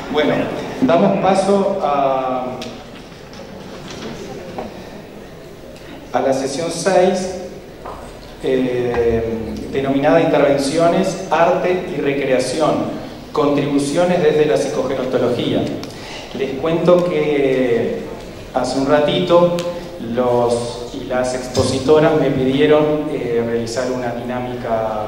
Bueno, damos paso a la sesión 6, denominada Intervenciones, Arte y Recreación, contribuciones desde la psicogenostología. Les cuento que hace un ratito los y las expositoras me pidieron realizar una dinámica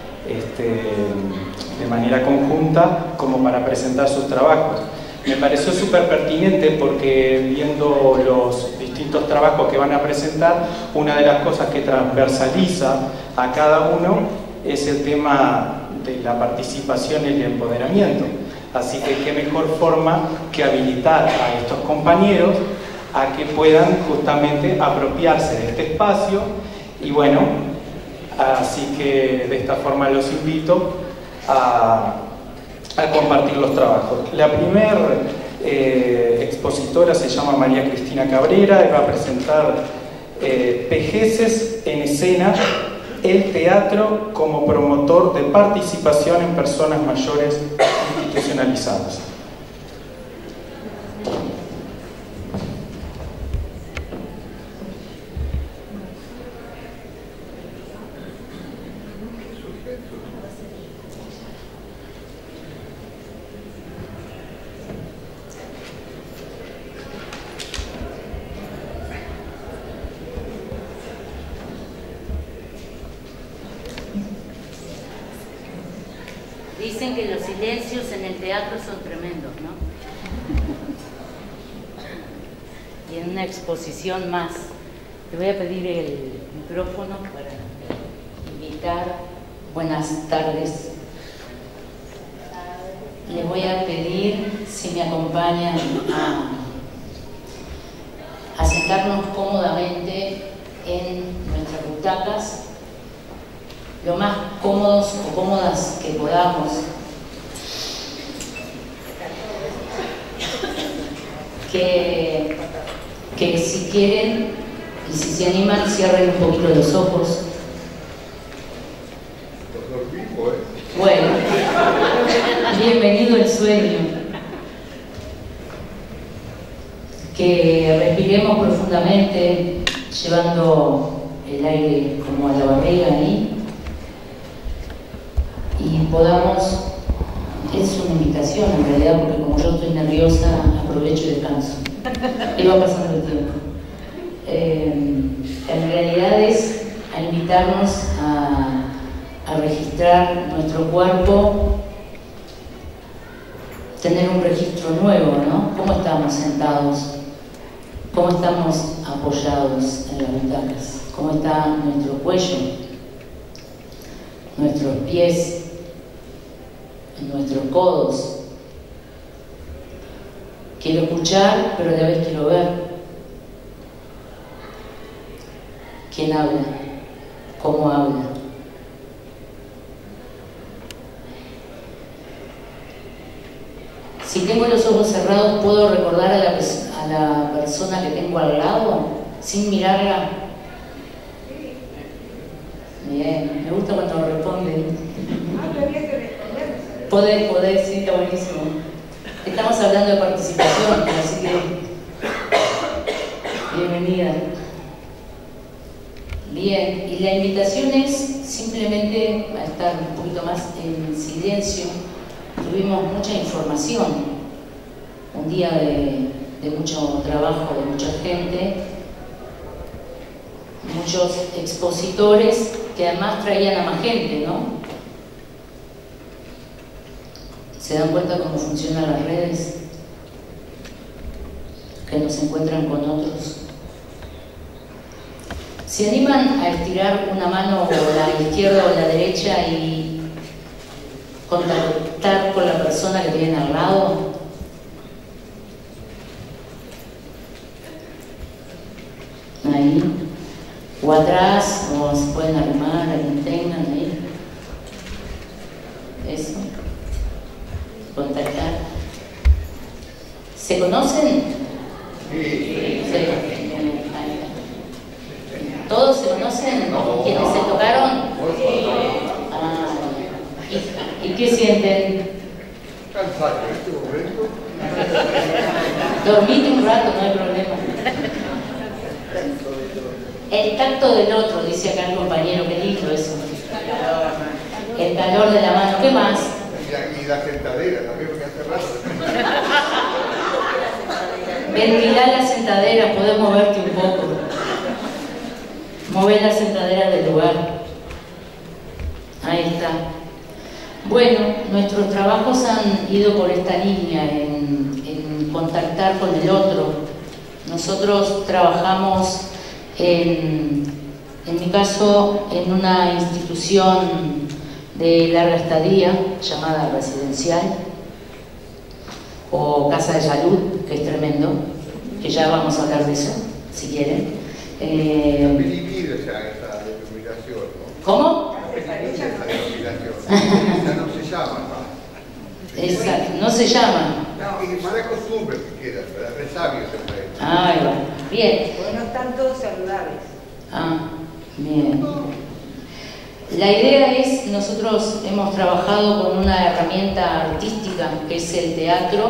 de manera conjunta como para presentar sus trabajos. Me pareció súper pertinente porque viendo los distintos trabajos que van a presentar, una de las cosas que transversaliza a cada uno es el tema de la participación y el empoderamiento. Así que qué mejor forma que habilitar a estos compañeros a que puedan justamente apropiarse de este espacio. Y bueno, así que de esta forma los invito a compartir los trabajos. La primera expositora se llama María Cristina Cabrera y va a presentar Pejeces en escena, el teatro como promotor de participación en personas mayores institucionalizadas. Dicen que los silencios en el teatro son tremendos, ¿no? Y en una exposición más. Te voy a pedir el micrófono para invitar. Buenas tardes. Les voy a pedir si me acompañan a sentarnos cómodamente en nuestras butacas, lo más cómodos o cómodas que podamos. Que si quieren y si se animan, cierren un poquito los ojos. Bueno, bienvenido el sueño. Que respiremos profundamente, llevando el aire como a la barriga ahí. Y podamos, es una invitación en realidad, porque como yo estoy nerviosa, aprovecho y descanso. Y va pasando el tiempo. En realidad es a invitarnos a registrar nuestro cuerpo, tener un registro nuevo, ¿no? ¿Cómo estamos sentados? ¿Cómo estamos apoyados en las butacas? ¿Cómo está nuestro cuello? Nuestros pies, nuestros codos. Quiero escuchar, pero a la vez quiero ver. ¿Quién habla? ¿Cómo habla? Si tengo los ojos cerrados, ¿puedo recordar a la persona que tengo al lado sin mirarla? Bien, me gusta cuando responden. Podés, sí, está buenísimo. Estamos hablando de participación, así que bienvenida. Bien, y la invitación es simplemente a estar un poquito más en silencio. Tuvimos mucha información, un día de mucho trabajo, de mucha gente, muchos expositores que además traían a más gente, ¿no? ¿Se dan cuenta cómo funcionan las redes? Que nos encuentran con otros. ¿Se animan a estirar una mano o la izquierda o la derecha y contactar con la persona que tienen al lado? Ahí. O atrás, o se pueden armar, a quien tengan ahí. Eso. Contactar. ¿Se conocen? Sí. ¿Todos se conocen? ¿Quiénes se tocaron? ¿Y qué sienten? Cansado en este momento. Dormite un rato, no hay problema. El tacto del otro, dice acá el compañero, qué lindo eso. El calor de la mano, ¿qué más? Y la sentadera también, porque hace rato. Ventilar la sentadera, podés moverte un poco. Mover la sentadera del lugar. Ahí está. Bueno, nuestros trabajos han ido por esta línea, en contactar con el otro. Nosotros trabajamos, en mi caso, en una institución de larga estadía llamada residencial o casa de salud, que es tremendo, que ya vamos a hablar de eso, si quieren. También divide esa denominación, ¿no? ¿Cómo? Esa denominación. Ya no se llama, ¿no? Exacto, no se llama. No, y mala costumbre que queda, ¿verdad? Resabio se puede. Ahí va. Bien. Porque no están todos saludables. Ah, bien. La idea es, nosotros hemos trabajado con una herramienta artística que es el teatro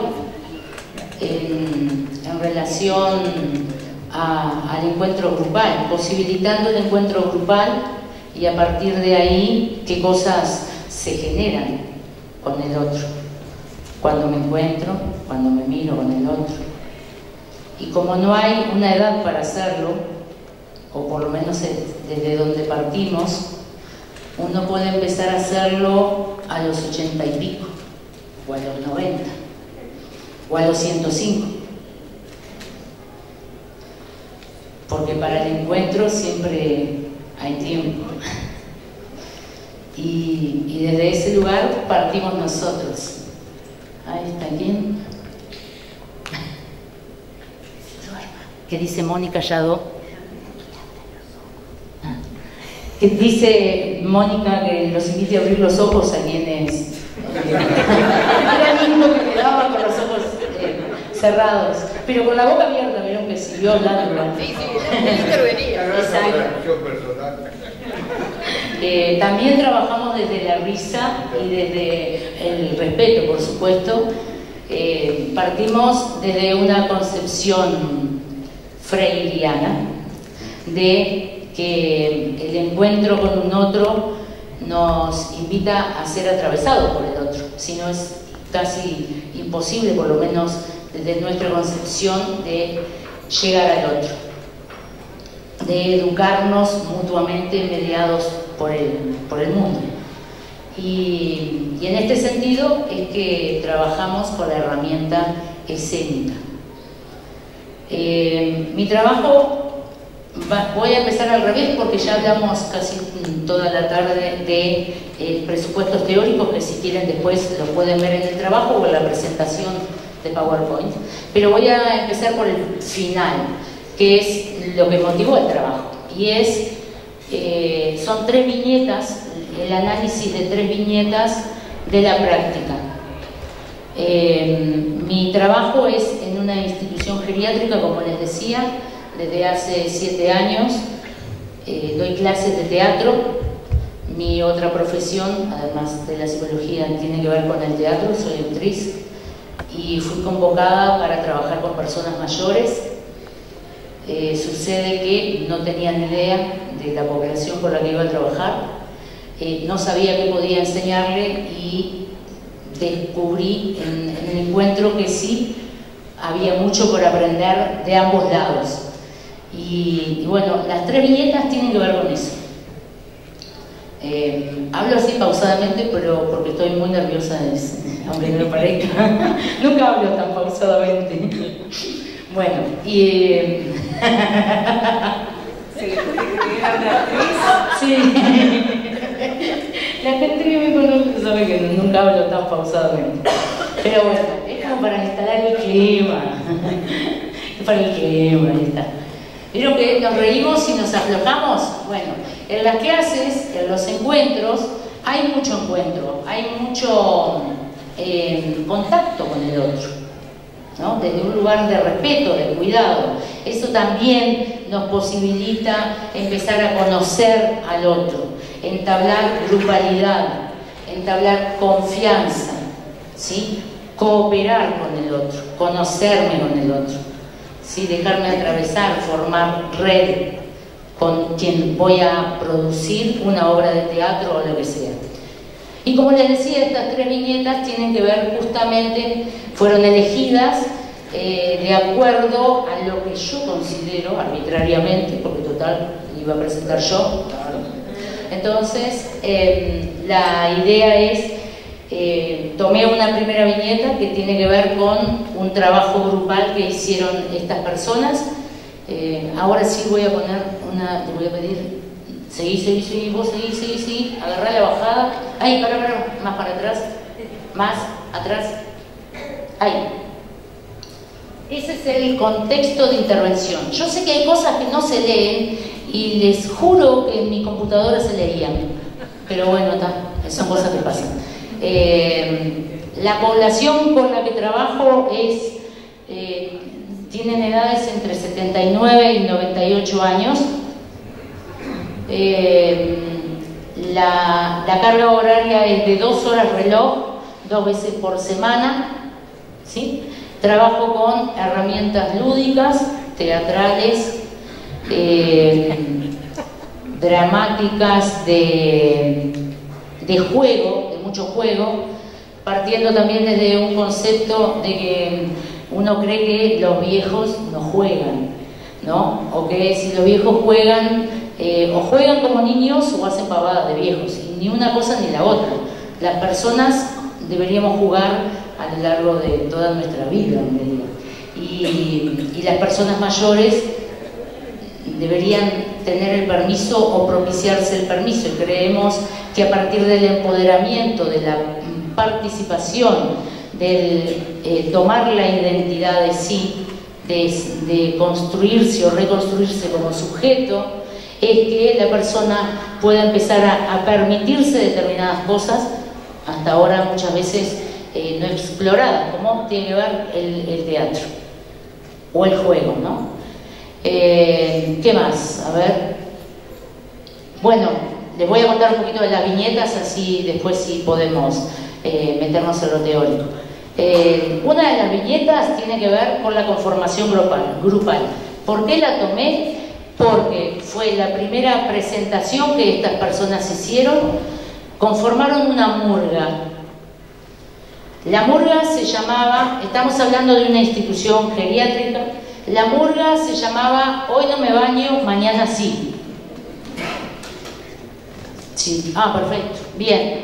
en relación al encuentro grupal, posibilitando el encuentro grupal y a partir de ahí qué cosas se generan con el otro. Cuando me encuentro, cuando me miro con el otro. Y como no hay una edad para hacerlo, o por lo menos desde donde partimos, uno puede empezar a hacerlo a los 80 y pico, o a los 90, o a los 105. Porque para el encuentro siempre hay tiempo. Y desde ese lugar partimos nosotros. Ahí está, ¿quién? ¿Qué dice Mónica Yadó? Que dice Mónica que los invite a abrir los ojos a quienes... Era lindo que quedaba con los ojos cerrados, pero con la boca abierta, vieron que siguió hablando. Sí, intervenía. Exacto. También trabajamos desde la risa y desde el respeto, por supuesto. Partimos desde una concepción freiriana de que el encuentro con un otro nos invita a ser atravesados por el otro, si no es casi imposible, por lo menos desde nuestra concepción, de llegar al otro, de educarnos mutuamente mediados por el mundo. Y en este sentido es que trabajamos con la herramienta escénica. Mi trabajo, voy a empezar al revés porque ya hablamos casi toda la tarde de presupuestos teóricos, que si quieren después los pueden ver en el trabajo o en la presentación de PowerPoint, pero voy a empezar por el final, que es lo que motivó el trabajo, y son 3 viñetas, el análisis de 3 viñetas de la práctica. Mi trabajo es en una institución geriátrica, como les decía, desde hace 7 años. Doy clases de teatro. Mi otra profesión, además de la psicología, tiene que ver con el teatro. Soy actriz y fui convocada para trabajar con personas mayores. Sucede que no tenía ni idea de la población con la que iba a trabajar. No sabía qué podía enseñarle y descubrí en el encuentro que sí había mucho por aprender de ambos lados. Y bueno, las 3 viñetas tienen que ver con eso. Hablo así pausadamente, pero porque estoy muy nerviosa, aunque no me parezca. Nunca hablo tan pausadamente. Bueno, y... Sí. La gente que me conoce sabe que nunca hablo tan pausadamente. Pero bueno, es como para instalar el clima. Es para el clima, ahí está. ¿Vieron que nos reímos y nos aflojamos? Bueno, en las clases, en los encuentros, hay mucho encuentro, hay mucho contacto con el otro, ¿no? Desde un lugar de respeto, de cuidado. Eso también nos posibilita empezar a conocer al otro, entablar grupalidad, entablar confianza, ¿sí? cooperar con el otro, conocerme con el otro, ¿sí? Dejarme atravesar, formar red con quien voy a producir una obra de teatro o lo que sea. Y como les decía, estas 3 viñetas tienen que ver justamente, fueron elegidas de acuerdo a lo que yo considero arbitrariamente, porque total iba a presentar yo. Entonces, la idea es, tomé una primera viñeta que tiene que ver con un trabajo grupal que hicieron estas personas. Ahora sí voy a poner le voy a pedir, seguí, vos seguí, agarrá la bajada, ahí, para, más para atrás, más atrás, ahí. Ese es el contexto de intervención. Yo sé que hay cosas que no se leen y les juro que en mi computadora se leían, pero bueno, son cosas que pasan. La población con la que trabajo tienen edades entre 79 y 98 años. La carga horaria es de 2 horas reloj, 2 veces por semana, ¿sí? Trabajo con herramientas lúdicas, teatrales, dramáticas, de juego, de mucho juego, partiendo también desde un concepto de que uno cree que los viejos no juegan, ¿no? O que si los viejos juegan, o juegan como niños o hacen pavadas de viejos, y ni una cosa ni la otra. Las personas deberíamos jugar a lo largo de toda nuestra vida, en realidad. Y las personas mayores deberían tener el permiso o propiciarse el permiso, y creemos que a partir del empoderamiento, de la participación, del tomar la identidad de sí, de construirse o reconstruirse como sujeto, es que la persona pueda empezar a permitirse determinadas cosas, hasta ahora muchas veces no exploradas, como tiene que ver el teatro o el juego, ¿no? ¿Qué más? A ver. Bueno, les voy a contar un poquito de las viñetas, así después sí podemos meternos en lo teórico. Una de las viñetas tiene que ver con la conformación grupal. ¿Por qué la tomé? Porque fue la primera presentación que estas personas hicieron. Conformaron una murga. La murga se llamaba, estamos hablando de una institución geriátrica, la murga se llamaba Hoy no me baño, mañana sí. Sí, perfecto, bien.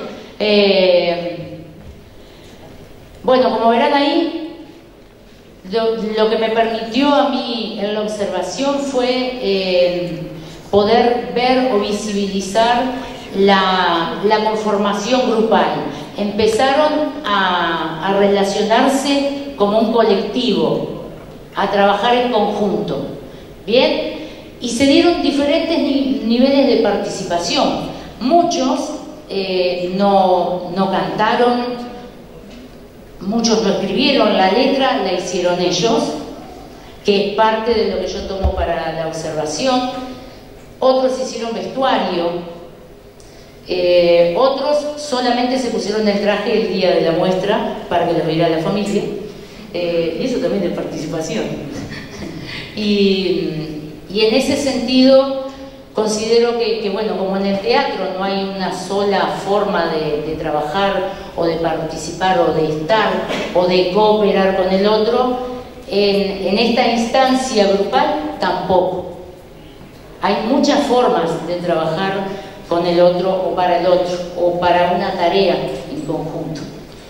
Bueno, como verán ahí, lo que me permitió a mí en la observación fue poder ver o visibilizar la conformación grupal. Empezaron a relacionarse como un colectivo, a trabajar en conjunto, ¿bien? Y se dieron diferentes niveles de participación. Muchos no cantaron, muchos no escribieron, la letra la hicieron ellos, que es parte de lo que yo tomo para la observación. Otros hicieron vestuario, otros solamente se pusieron el traje el día de la muestra para que lo viera la familia, y eso también es participación. y en ese sentido considero que, bueno, como en el teatro no hay una sola forma de trabajar o de participar o de estar o de cooperar con el otro, en esta instancia grupal tampoco. Hay muchas formas de trabajar con el otro o para el otro, o para una tarea en conjunto.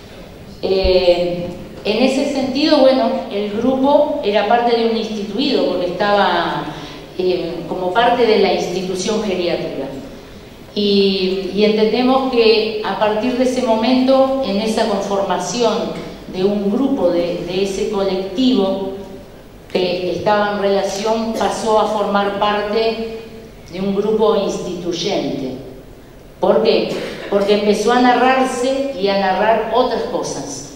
En ese sentido, bueno, el grupo era parte de un instituido, porque estaba como parte de la institución geriátrica. Y entendemos que a partir de ese momento, en esa conformación de un grupo, de ese colectivo que estaba en relación, pasó a formar parte de un grupo instituyente. ¿Por qué? Porque empezó a narrarse y a narrar otras cosas.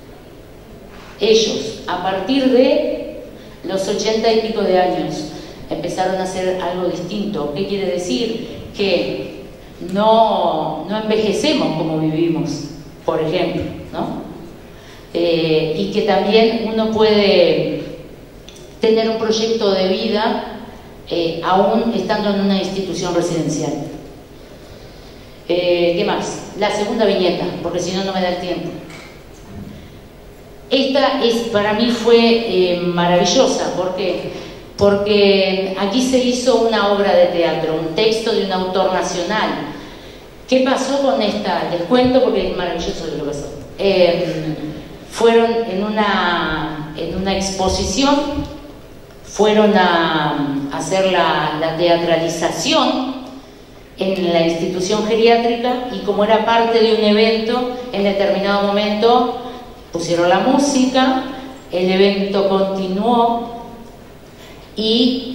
Ellos, a partir de los 80 y pico de años, empezaron a hacer algo distinto. ¿Qué quiere decir? Que no envejecemos como vivimos, por ejemplo, ¿no? y que también uno puede tener un proyecto de vida aún estando en una institución residencial. ¿Qué más? La segunda viñeta, porque si no, no me da el tiempo. Esta para mí fue maravillosa. ¿Por qué? Porque aquí se hizo una obra de teatro, un texto de un autor nacional. ¿Qué pasó con esta? Les cuento porque es maravilloso lo que pasó. Fueron en una exposición, fueron a hacer la teatralización en la institución geriátrica, y como era parte de un evento, en determinado momento pusieron la música, el evento continuó y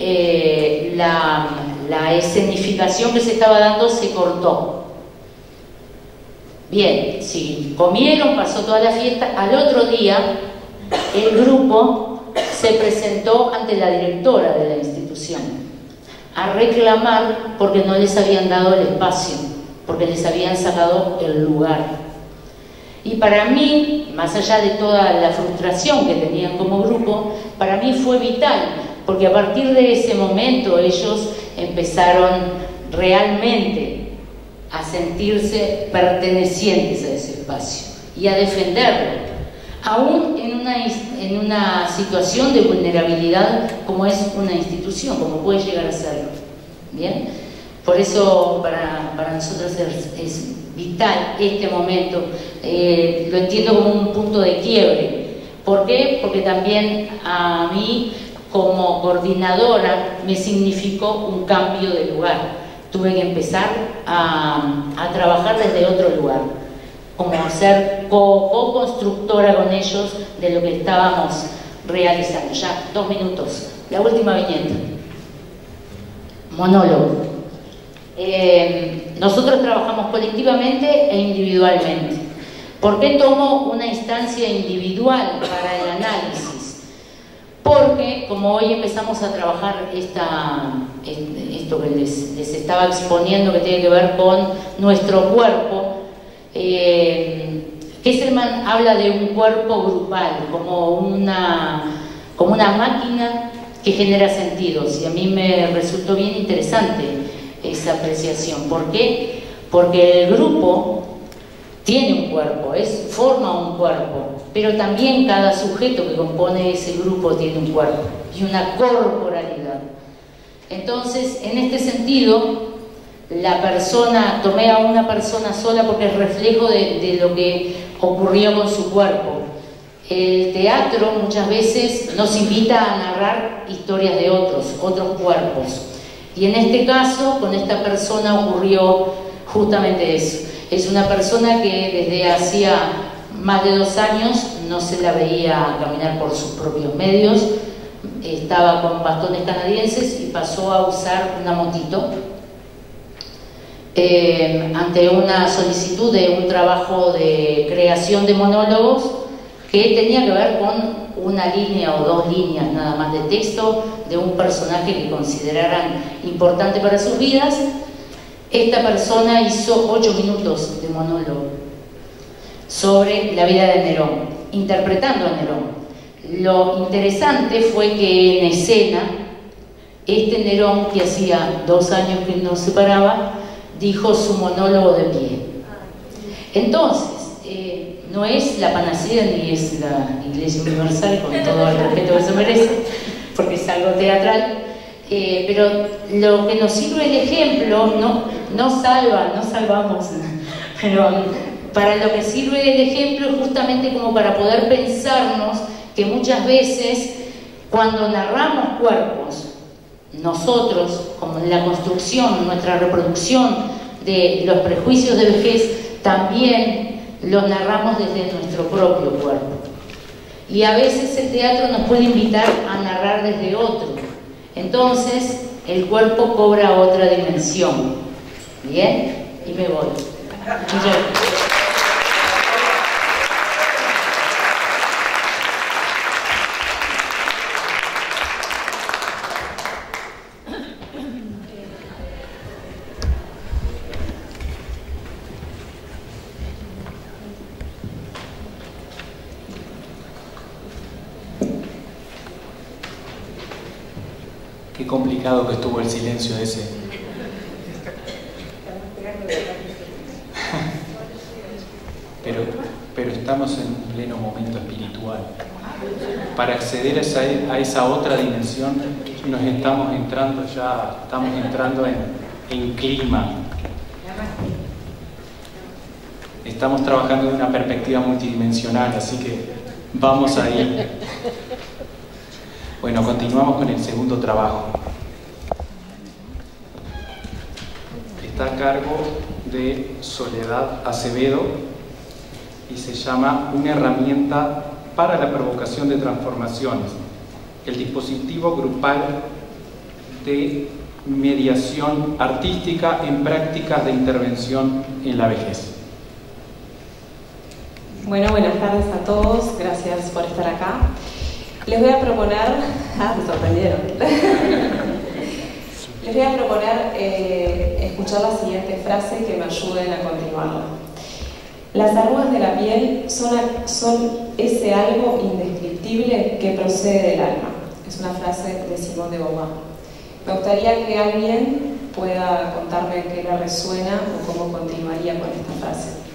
la escenificación que se estaba dando se cortó. Bien, sí, comieron, pasó toda la fiesta. Al otro día el grupo se presentó ante la directora de la institución a reclamar porque no les habían dado el espacio, porque les habían sacado el lugar. Y para mí, más allá de toda la frustración que tenían como grupo, para mí fue vital, porque a partir de ese momento ellos empezaron realmente a sentirse pertenecientes a ese espacio y a defenderlo, aún en una situación de vulnerabilidad como es una institución, como puede llegar a serlo. ¿Bien? Por eso para nosotros es vital este momento. Lo entiendo como un punto de quiebre. ¿Por qué? Porque también a mí, como coordinadora, me significó un cambio de lugar. Tuve que empezar a trabajar desde otro lugar, como ser co-constructora con ellos de lo que estábamos realizando. Ya, 2 minutos. La última viñeta. Monólogo. Nosotros trabajamos colectivamente e individualmente. ¿Por qué tomo una instancia individual para el análisis? Porque como hoy empezamos a trabajar esto que les estaba exponiendo, que tiene que ver con nuestro cuerpo, Kesselman habla de un cuerpo grupal, como una máquina que genera sentidos, y a mí me resultó bien interesante esa apreciación. ¿Por qué? Porque el grupo tiene un cuerpo, forma un cuerpo, pero también cada sujeto que compone ese grupo tiene un cuerpo y una corporalidad. Entonces, en este sentido, tomé a una persona sola porque es reflejo de lo que ocurrió con su cuerpo. El teatro muchas veces nos invita a narrar historias de otros cuerpos. Y en este caso, con esta persona ocurrió justamente eso. Es una persona que desde hacía más de 2 años no se la veía caminar por sus propios medios, estaba con bastones canadienses y pasó a usar una motito ante una solicitud de un trabajo de creación de monólogos que tenía que ver con una línea o 2 líneas nada más de texto de un personaje que consideraran importante para sus vidas. Esta persona hizo 8 minutos de monólogo sobre la vida de Nerón, interpretando a Nerón. Lo interesante fue que en escena, este Nerón, que hacía 2 años que nos separaba, dijo su monólogo de pie. Entonces, no es la panacea ni es la Iglesia Universal, con todo el respeto que se merece, porque es algo teatral, pero lo que nos sirve el ejemplo no salvamos, pero para lo que sirve el ejemplo es justamente como para poder pensarnos que muchas veces cuando narramos cuerpos, nosotros, como en la construcción, nuestra reproducción de los prejuicios de vejez, también los narramos desde nuestro propio cuerpo. Y a veces el teatro nos puede invitar a narrar desde otro. Entonces, el cuerpo cobra otra dimensión. ¿Bien? Y me voy. Muchas gracias. Qué complicado que estuvo el silencio ese. Pero estamos en un pleno momento espiritual. Para acceder a esa otra dimensión estamos entrando en clima. Estamos trabajando en una perspectiva multidimensional, así que vamos ahí. Bueno, continuamos con el segundo trabajo. Está a cargo de Soledad Acevedo y se llama Una herramienta para la provocación de transformaciones, el dispositivo grupal de mediación artística en prácticas de intervención en la vejez. Bueno, buenas tardes a todos, gracias por estar acá. Les voy a proponer, me sorprendieron. Les voy a proponer escuchar la siguiente frase y que me ayuden a continuarla. Las arrugas de la piel son ese algo indescriptible que procede del alma. Es una frase de Simone de Beauvoir. Me gustaría que alguien pueda contarme qué le resuena o cómo continuaría con esta frase.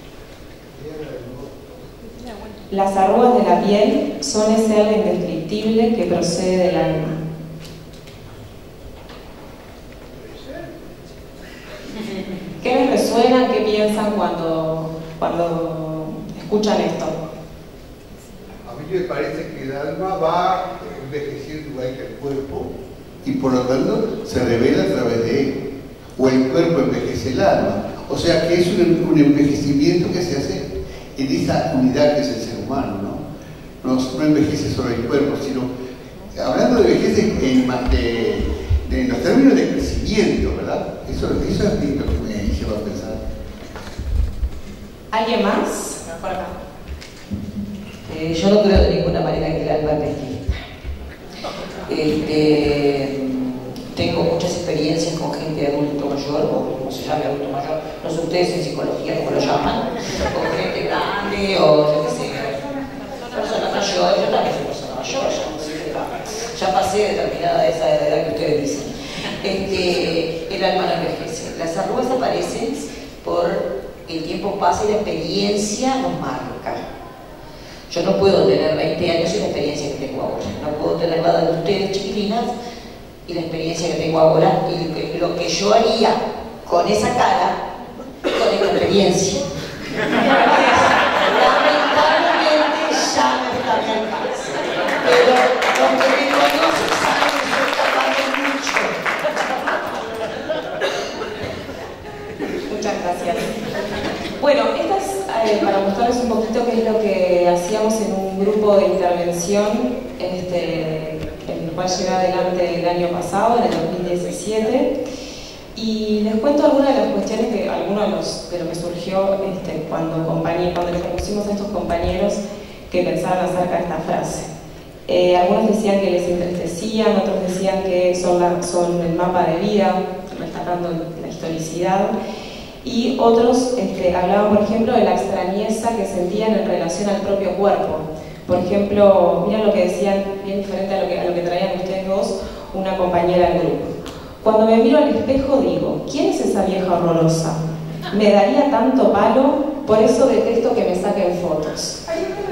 Las arrugas de la piel son ese algo indescriptible que procede del alma. ¿Qué les resuena? ¿Qué piensan cuando escuchan esto? A mí me parece que el alma va envejeciendo igual que el cuerpo y por lo tanto se revela a través de él. O el cuerpo envejece el alma. O sea que es un envejecimiento que se hace en esa unidad que es el ser humano, ¿no? No envejece solo el cuerpo, sino hablando de vejez en los términos de crecimiento, ¿verdad? Eso es lo que me lleva a pensar. ¿Alguien más? Por acá. Yo no creo de ninguna manera que el alma envejezca. Tengo muchas experiencias con gente de adulto mayor, o como se llame adulto mayor, no sé ustedes en psicología cómo lo llaman, con gente grande o yo qué sé, personas mayores. Yo también soy persona mayor, ya pasé determinada esa edad que ustedes dicen. El alma no envejece. Las arrugas aparecen por el tiempo pasa y la experiencia nos marca. Yo no puedo tener 20 años y la experiencia que tengo ahora. No puedo tener la edad de ustedes, chiquilinas, y la experiencia que tengo ahora, y lo que yo haría con esa cara, con esta experiencia. Lamentablemente ya no está a mi alcance. Pero los que me conocen saben que soy capaz de mucho. Muchas gracias. Bueno, esta es para mostrarles un poquito qué es lo que hacíamos en un grupo de intervención, el cual llevé adelante el año pasado, en el 2017. Y les cuento algunas de las cuestiones de lo que surgió cuando les propusimos a estos compañeros que pensaban acerca de esta frase. Algunos decían que les entristecían, otros decían que son el mapa de vida, destacando la historicidad. Y otros hablaban, por ejemplo, de la extrañeza que sentían en relación al propio cuerpo. Por ejemplo, miren lo que decían, bien diferente a lo que traían ustedes dos, una compañera del grupo. Cuando me miro al espejo digo, ¿quién es esa vieja horrorosa? Me daría tanto palo, por eso detesto que me saquen fotos.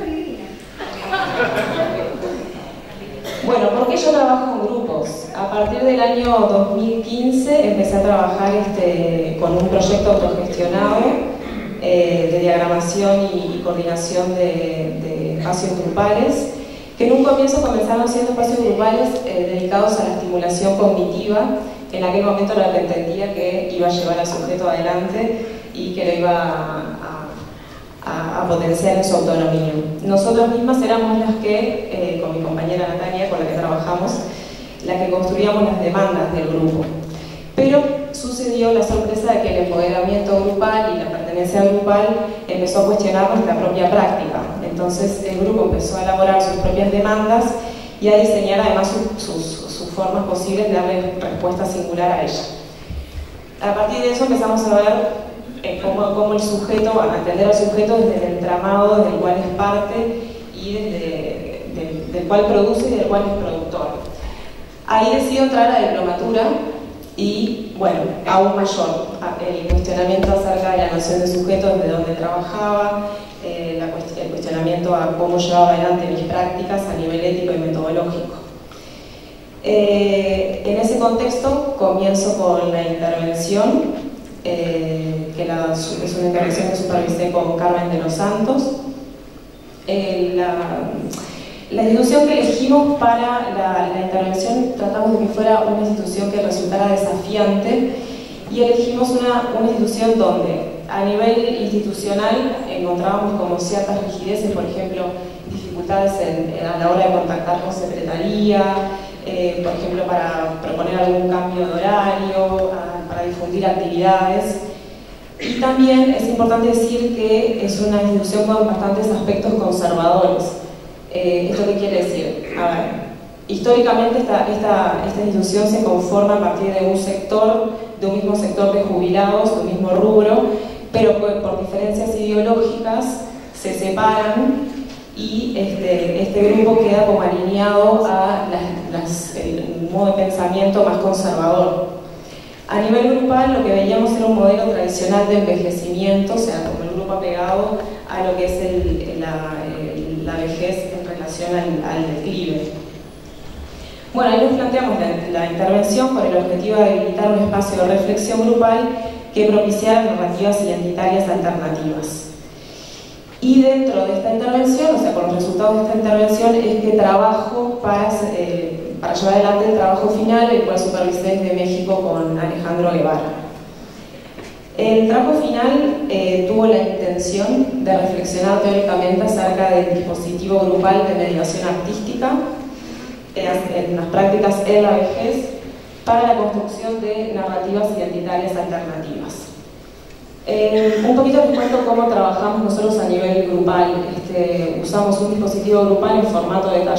Bueno, ¿por qué yo trabajo en grupos? A partir del año 2015 empecé a trabajar con un proyecto autogestionado de diagramación y coordinación de espacios grupales, que en un comienzo comenzaron siendo espacios grupales dedicados a la estimulación cognitiva. En aquel momento era lo que entendía que iba a llevar al sujeto adelante y que lo iba a potenciar en su autonomía. Nosotros mismas éramos las que, con mi compañera Natalia, con la que trabajamos, las que construíamos las demandas del grupo. Pero sucedió la sorpresa de que el empoderamiento grupal y la pertenencia grupal empezó a cuestionar nuestra propia práctica. Entonces el grupo empezó a elaborar sus propias demandas y a diseñar además sus formas posibles de darle respuesta singular a ella. A partir de eso empezamos a ver cómo el sujeto, a entender al sujeto desde el entramado del cual es parte y del cual produce y del cual es productor. Ahí decido entrar a la diplomatura y, bueno, aún mayor, el cuestionamiento acerca de la noción de sujeto desde donde trabajaba, el cuestionamiento a cómo llevaba adelante mis prácticas a nivel ético y metodológico. En ese contexto comienzo con la intervención, que es una intervención que supervisé con Carmen de los Santos. La institución que elegimos para la intervención tratamos de que fuera una institución que resultara desafiante y elegimos una institución donde a nivel institucional encontrábamos como ciertas rigideces, por ejemplo, dificultades a la hora de contactar con secretaría, por ejemplo, para proponer algún cambio de horario, para difundir actividades. Y también es importante decir que es una institución con bastantes aspectos conservadores. ¿Esto qué quiere decir? A ver, históricamente esta institución se conforma a partir de un mismo sector de jubilados, de un mismo rubro, pero por diferencias ideológicas se separan y este grupo queda como alineado a el modo de pensamiento más conservador. A nivel grupal lo que veíamos era un modelo tradicional de envejecimiento, o sea, como el grupo apegado a lo que es la vejez en relación al declive. Bueno, ahí nos planteamos la intervención con el objetivo de habilitar un espacio de reflexión grupal que propiciara narrativas identitarias alternativas. Y dentro de esta intervención, o sea, con los resultados de esta intervención, es que trabajo para llevar adelante el trabajo final, el cual supervisé desde México con Alejandro Guevara. El trabajo final tuvo la intención de reflexionar teóricamente acerca del dispositivo grupal de mediación artística en las prácticas en la vejez para la construcción de narrativas identitarias alternativas. Un poquito les cuento cómo trabajamos nosotros a nivel grupal. Usamos un dispositivo grupal en formato de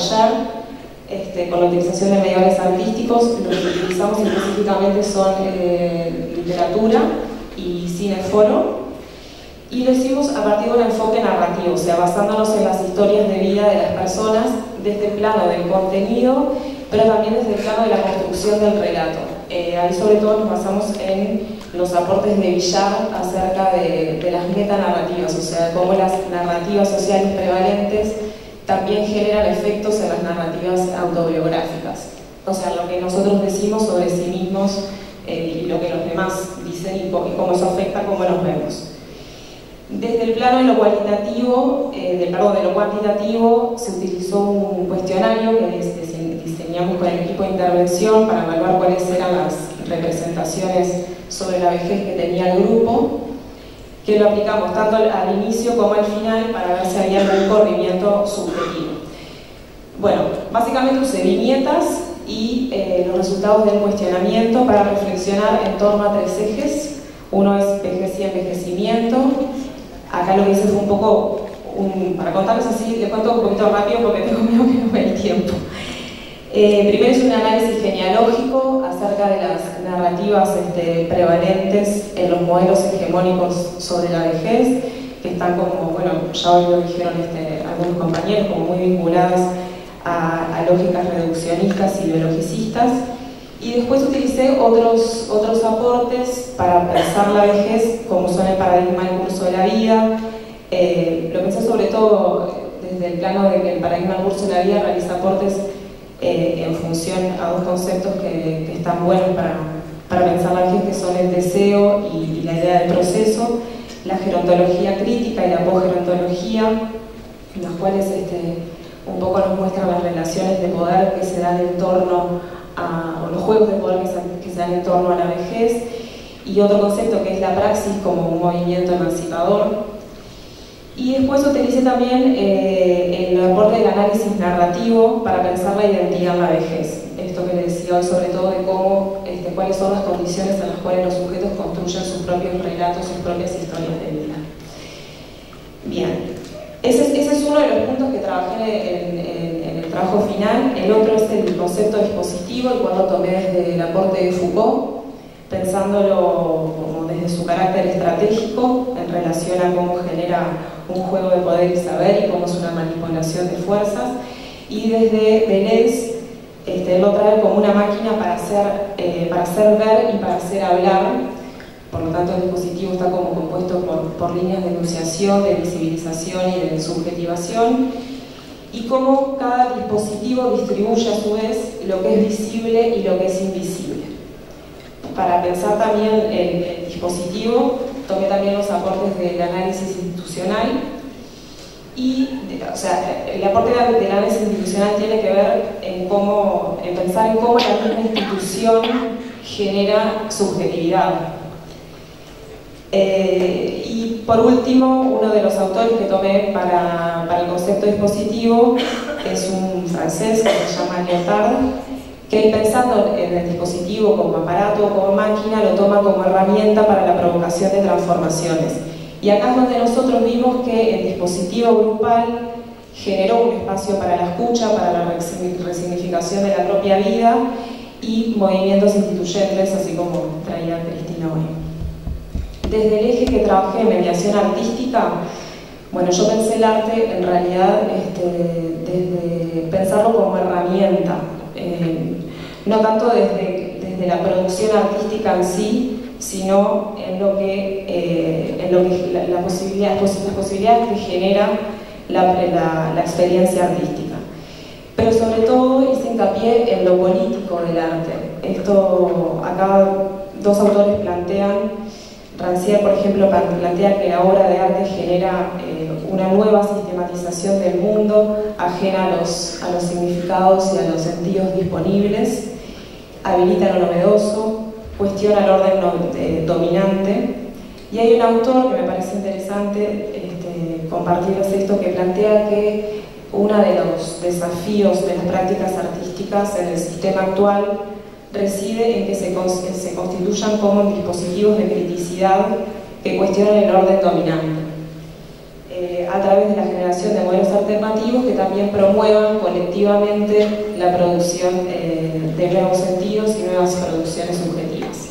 taller, con la utilización de mediadores artísticos. Lo que utilizamos específicamente son literatura y cineforo, y lo hicimos a partir de un enfoque narrativo, o sea, basándonos en las historias de vida de las personas desde el plano del contenido, pero también desde el plano de la construcción del relato. Ahí sobre todo nos basamos en los aportes de Villar acerca de las metanarrativas, o sea, cómo las narrativas sociales prevalentes también generan efectos en las narrativas autobiográficas, o sea, lo que nosotros decimos sobre sí mismos y lo que los demás dicen y cómo eso afecta cómo nos vemos. Desde el plano de lo cualitativo, de lo cuantitativo, se utilizó un cuestionario que diseñamos con el equipo de intervención para evaluar cuáles eran las representaciones sobre la vejez que tenía el grupo, que lo aplicamos tanto al inicio como al final para ver si había algún corrimiento subjetivo. Bueno, básicamente usé viñetas y los resultados del cuestionamiento para reflexionar en torno a 3 ejes. Uno es vejez y envejecimiento. Acá lo que hice fue un poco, para contarles así, les cuento un poquito rápido porque tengo miedo que no me dé tiempo. Primero es un análisis genealógico acerca de las narrativas prevalentes en los modelos hegemónicos sobre la vejez, que están como, bueno, ya hoy lo dijeron algunos compañeros, como muy vinculadas a lógicas reduccionistas y biologicistas. Y después utilicé otros aportes para pensar la vejez, como son el paradigma del curso de la vida. Lo pensé sobre todo desde el plano de que el paradigma del curso de la vida realiza aportes en función a 2 conceptos que están buenos para pensar la vejez, que son el deseo y la idea del proceso, la gerontología crítica y la posgerontología, los cuales un poco nos muestran las relaciones de poder que se dan en torno o los juegos de poder que se dan en torno a la vejez, y otro concepto que es la praxis como un movimiento emancipador. Y después utilicé también el aporte del análisis narrativo para pensar la identidad en la vejez. Esto que les decía hoy, sobre todo de cómo, cuáles son las condiciones en las cuales los sujetos construyen sus propios relatos, sus propias historias de vida. Bien, ese es uno de los puntos que trabajé en el trabajo final. El otro es el concepto dispositivo, el cual lo tomé desde el aporte de Foucault, pensándolo como desde su carácter estratégico en relación a cómo genera un juego de poder y saber y cómo es una manipulación de fuerzas, y desde Deleuze él lo trae como una máquina para hacer ver y para hacer hablar. Por lo tanto, el dispositivo está como compuesto por líneas de enunciación, de visibilización y de subjetivación, y cómo cada dispositivo distribuye a su vez lo que es visible y lo que es invisible. Para pensar también el dispositivo, tomé también los aportes del análisis institucional, y el aporte del análisis institucional tiene que ver en pensar en cómo la misma institución genera subjetividad. Y por último, uno de los autores que tomé para el concepto dispositivo es un francés que se llama Lyotard, que pensando en el dispositivo como aparato o como máquina, lo toma como herramienta para la provocación de transformaciones. Y acá es donde nosotros vimos que el dispositivo grupal generó un espacio para la escucha, para la resignificación de la propia vida y movimientos instituyentes, así como traía Cristina hoy. Desde el eje que trabajé en mediación artística, bueno, yo pensé el arte en realidad desde pensarlo como herramienta, no tanto desde la producción artística en sí, sino en las posibilidades que genera la experiencia artística. Pero sobre todo hice hincapié en lo político del arte. Acá dos autores plantean. Rancière, por ejemplo, plantea que la obra de arte genera una nueva sistematización del mundo, ajena a los significados y a los sentidos disponibles, habilita lo novedoso, cuestiona el orden dominante. Y hay un autor que me parece interesante compartirles esto, que plantea que uno de los desafíos de las prácticas artísticas en el sistema actual reside en que se constituyan como dispositivos de criticidad que cuestionan el orden dominante, a través de la generación de modelos alternativos que también promuevan colectivamente la producción de nuevos sentidos y nuevas producciones subjetivas.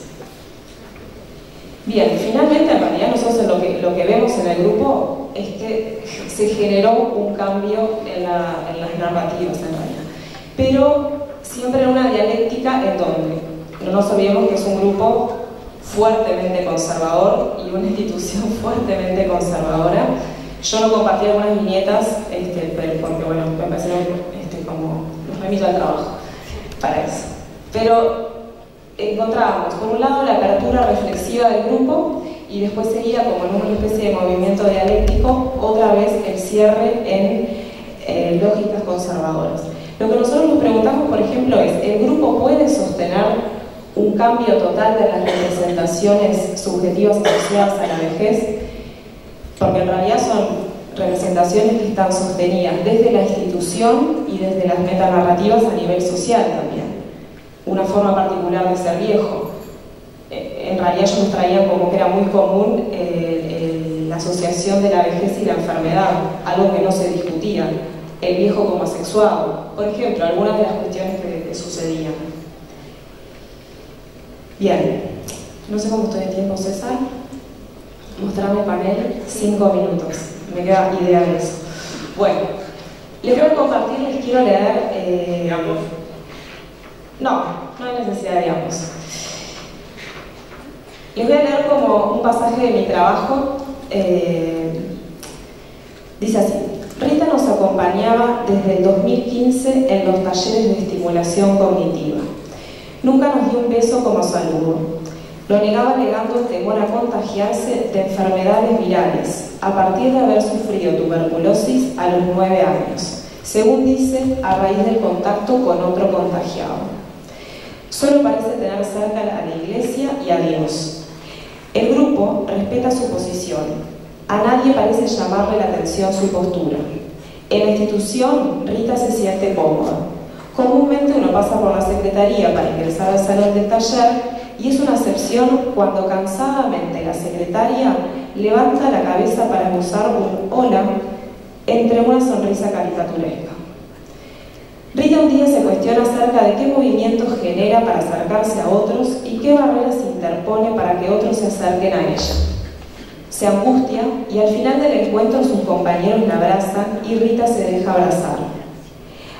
Bien, finalmente, en realidad nosotros lo que vemos en el grupo es que se generó un cambio en las narrativas, en realidad. Pero siempre en una dialéctica en donde no nos olvidemos que es un grupo fuertemente conservador y una institución fuertemente conservadora. Yo no compartí algunas viñetas porque, bueno, me parecieron como los remito al trabajo para eso. Pero encontrábamos, por un lado, la apertura reflexiva del grupo y después seguía como en una especie de movimiento dialéctico, otra vez el cierre en lógicas conservadoras. Lo que nosotros nos preguntamos, por ejemplo, es: ¿el grupo puede sostener un cambio total de las representaciones subjetivas asociadas a la vejez? Porque en realidad son representaciones que están sostenidas desde la institución y desde las metanarrativas a nivel social también. Una forma particular de ser viejo. En realidad ellos nos traían como que era muy común la asociación de la vejez y la enfermedad, algo que no se discutía. El viejo como asexuado, por ejemplo, algunas de las cuestiones que sucedían. Bien, no sé cómo estoy de tiempo, César. Mostrarme el panel, 5 minutos. Me queda ideal eso. Bueno, les voy a compartir, les quiero leer... ¿Diapos? No hay necesidad de diapos. Les voy a leer como un pasaje de mi trabajo. Dice así: Rita nos acompañaba desde el 2015 en los talleres de estimulación cognitiva. Nunca nos dio un beso como saludo. Lo negaba alegando el temor a contagiarse de enfermedades virales a partir de haber sufrido tuberculosis a los 9 años, según dice, a raíz del contacto con otro contagiado. Solo parece tener cerca a la Iglesia y a Dios. El grupo respeta su posición. A nadie parece llamarle la atención su postura. En la institución, Rita se siente cómoda. Comúnmente uno pasa por la secretaría para ingresar al salón del taller y es una excepción cuando cansadamente la secretaria levanta la cabeza para esbozar un hola entre una sonrisa caricaturesca. Rita un día se cuestiona acerca de qué movimientos genera para acercarse a otros y qué barreras interpone para que otros se acerquen a ella. Se angustia y al final del encuentro sus compañeros la abrazan y Rita se deja abrazar.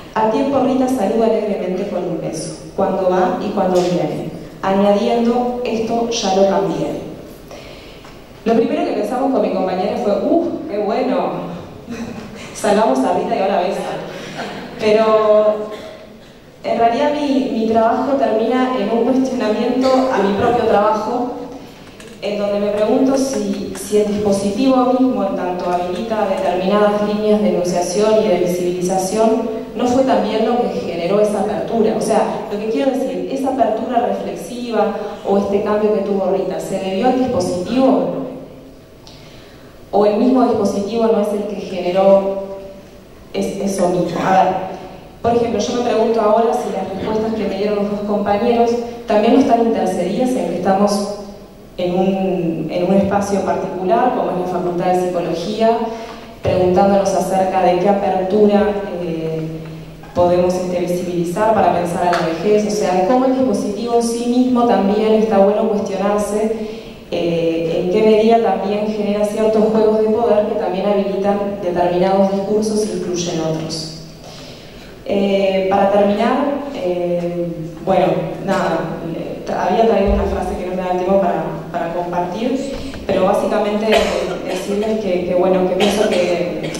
Al tiempo Rita saluda alegremente con un beso, cuando va y cuando viene, añadiendo, esto ya lo cambié. Lo primero que pensamos con mi compañera fue, qué bueno, salvamos a Rita y ahora besa. Pero en realidad mi trabajo termina en un cuestionamiento a mi propio trabajo, en donde me pregunto si el dispositivo mismo, en tanto habilita determinadas líneas de enunciación y de visibilización, no fue también lo que generó esa apertura. O sea, lo que quiero decir, esa apertura reflexiva o este cambio que tuvo Rita, ¿se debió al dispositivo? ¿O el mismo dispositivo no es el que generó eso mismo? A ver, por ejemplo, yo me pregunto ahora si las respuestas que me dieron los dos compañeros también no están intercedidas en que estamos en un espacio particular, como es la Facultad de Psicología, preguntándonos acerca de qué apertura podemos visibilizar para pensar a la vejez, o sea, de cómo el dispositivo en sí mismo también está bueno cuestionarse, en qué medida también genera ciertos juegos de poder que también habilitan determinados discursos e incluyen otros. Para terminar, bueno, nada, había traído una frase que no me da tiempo para compartir, pero básicamente decirles que bueno, que pienso que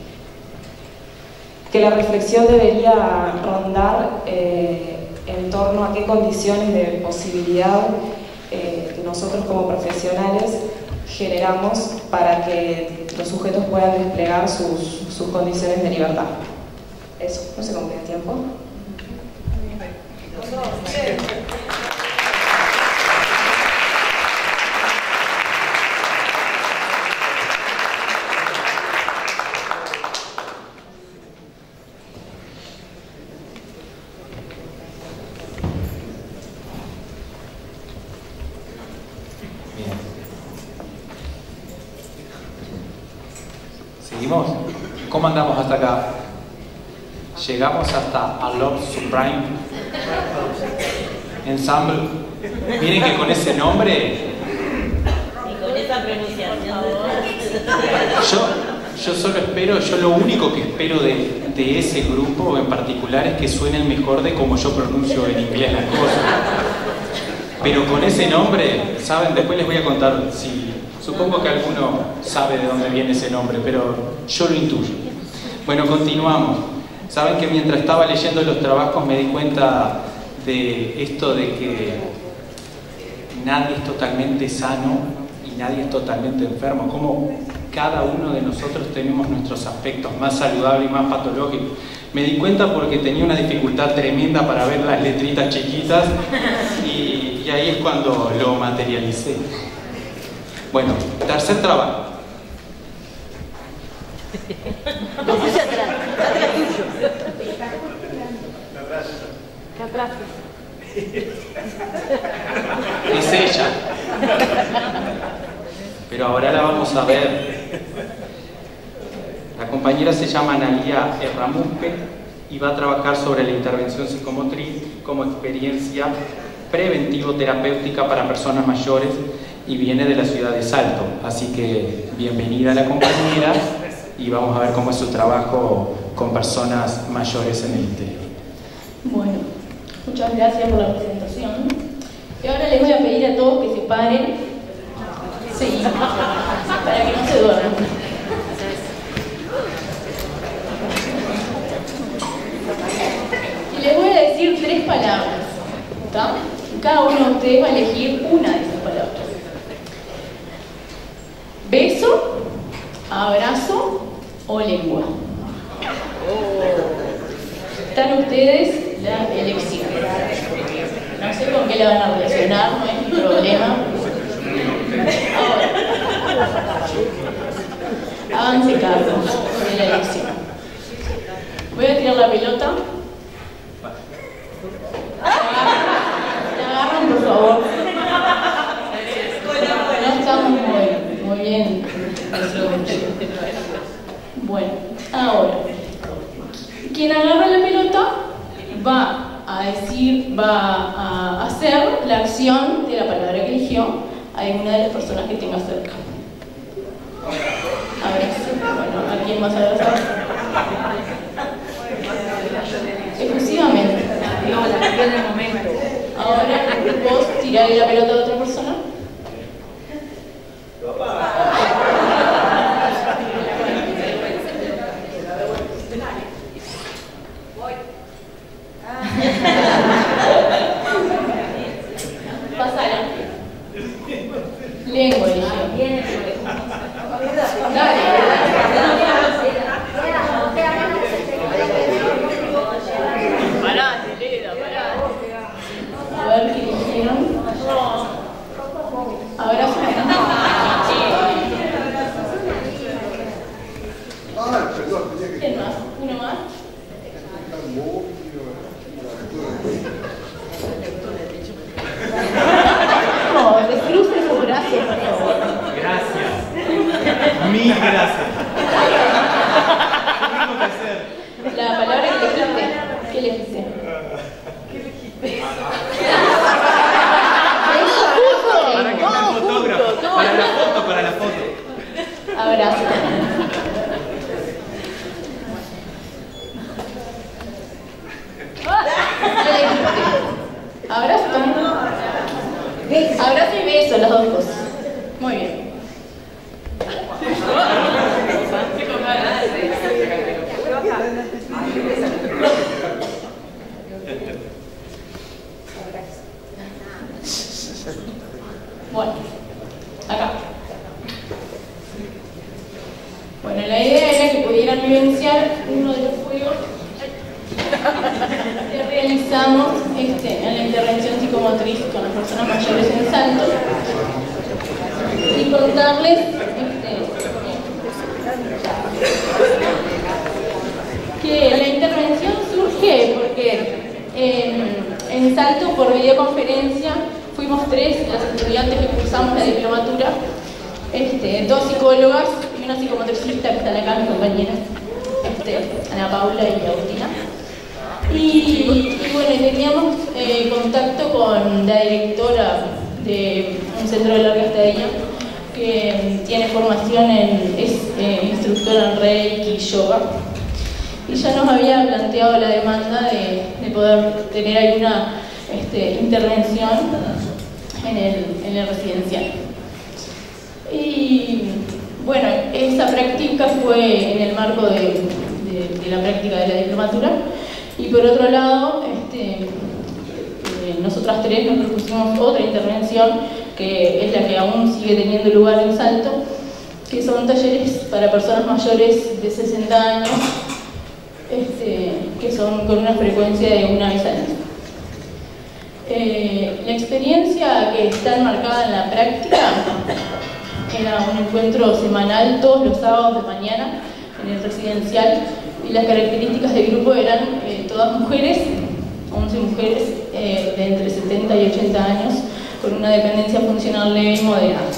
la reflexión debería rondar en torno a qué condiciones de posibilidad nosotros como profesionales generamos para que los sujetos puedan desplegar sus condiciones de libertad. Eso, no sé cómo queda tiempo. ¿Seguimos? ¿Cómo andamos hasta acá? Llegamos hasta A Love Supreme Ensemble. Miren que con ese nombre Y con esa pronunciación. yo solo espero, yo lo único que espero de ese grupo en particular es que suenen mejor de como yo pronuncio en inglés las cosas. Pero con ese nombre, ¿saben? Después les voy a contar, supongo que alguno sabe de dónde viene ese nombre, pero yo lo intuyo. Bueno, continuamos. Saben que mientras estaba leyendo los trabajos me di cuenta de esto de que nadie es totalmente sano y nadie es totalmente enfermo. Como cada uno de nosotros tenemos nuestros aspectos más saludables y más patológicos. Me di cuenta porque tenía una dificultad tremenda para ver las letritas chiquitas y ahí es cuando lo materialicé. Bueno, tercer trabajo. Es ella. Pero ahora la vamos a ver. La compañera se llama Analia Erramuspe y va a trabajar sobre la intervención psicomotriz como experiencia preventivo-terapéutica para personas mayores y viene de la ciudad de Salto. Así que bienvenida a la compañera y vamos a ver cómo es su trabajo con personas mayores en el interior. Bueno, muchas gracias por la presentación. Y ahora les voy a pedir a todos que se paren. Sí, para que no se duerman. Y les voy a decir 3 palabras, ¿está? Cada uno de ustedes va a elegir una de esas palabras. Beso, abrazo o lengua. Están ustedes la elección. No sé con qué la van a relacionar, no es mi problema. Ahora, háganse cargo de la elección. Voy a tirar la pelota. La agarran, por favor. No estamos muy bien. Bueno, ahora, quien agarra la pelota va a hacer la acción de la palabra que eligió a una de las personas que tenga cerca. Abrazo. Bueno, ¿a quién vas a abrazar? en el momento. Ahora vos tirarle la pelota a otra persona. Pasala. Lengua, dije. Dale. Pará, Leda, pará. A ver qué dijeron. Ahora ¿quién más? ¿Uno más? No, descruce sus brazos, por favor. Gracias. Mil gracias. ¿Qué tengo que hacer? La palabra que elegiste. ¿Qué elegiste? Para que sea el fotógrafo. Para la foto, para la foto. Abrazo. ¿Qué elegiste? Abrazo. Abrazo y beso, las dos cosas. Muy bien. Bueno, acá. Bueno, la idea era que pudieran vivenciar uno de los juegos que realizamos en la intervención psicomotriz con las personas mayores en Salto y contarles que la intervención surge porque en Salto por videoconferencia fuimos 3 las estudiantes que cursamos la diplomatura, 2 psicólogas y una psicomotricista que están acá, mis compañeras, Ana Paula y Agustina. Y bueno, teníamos contacto con la directora de un centro de larga estadía que tiene formación es instructora en Reiki y Yoga. Y ya nos había planteado la demanda de poder tener alguna intervención en el residencial. Y bueno, esa práctica fue en el marco de la práctica de la diplomatura. Y por otro lado, nosotras 3 nos propusimos otra intervención, que es la que aún sigue teniendo lugar en Salto, que son talleres para personas mayores de 60 años, que son con una frecuencia de 1 vez al mes. La experiencia que está enmarcada en la práctica era un encuentro semanal todos los sábados de mañana en el residencial, y las características del grupo eran todas mujeres, 11 mujeres de entre 70 y 80 años, con una dependencia funcional leve y moderada.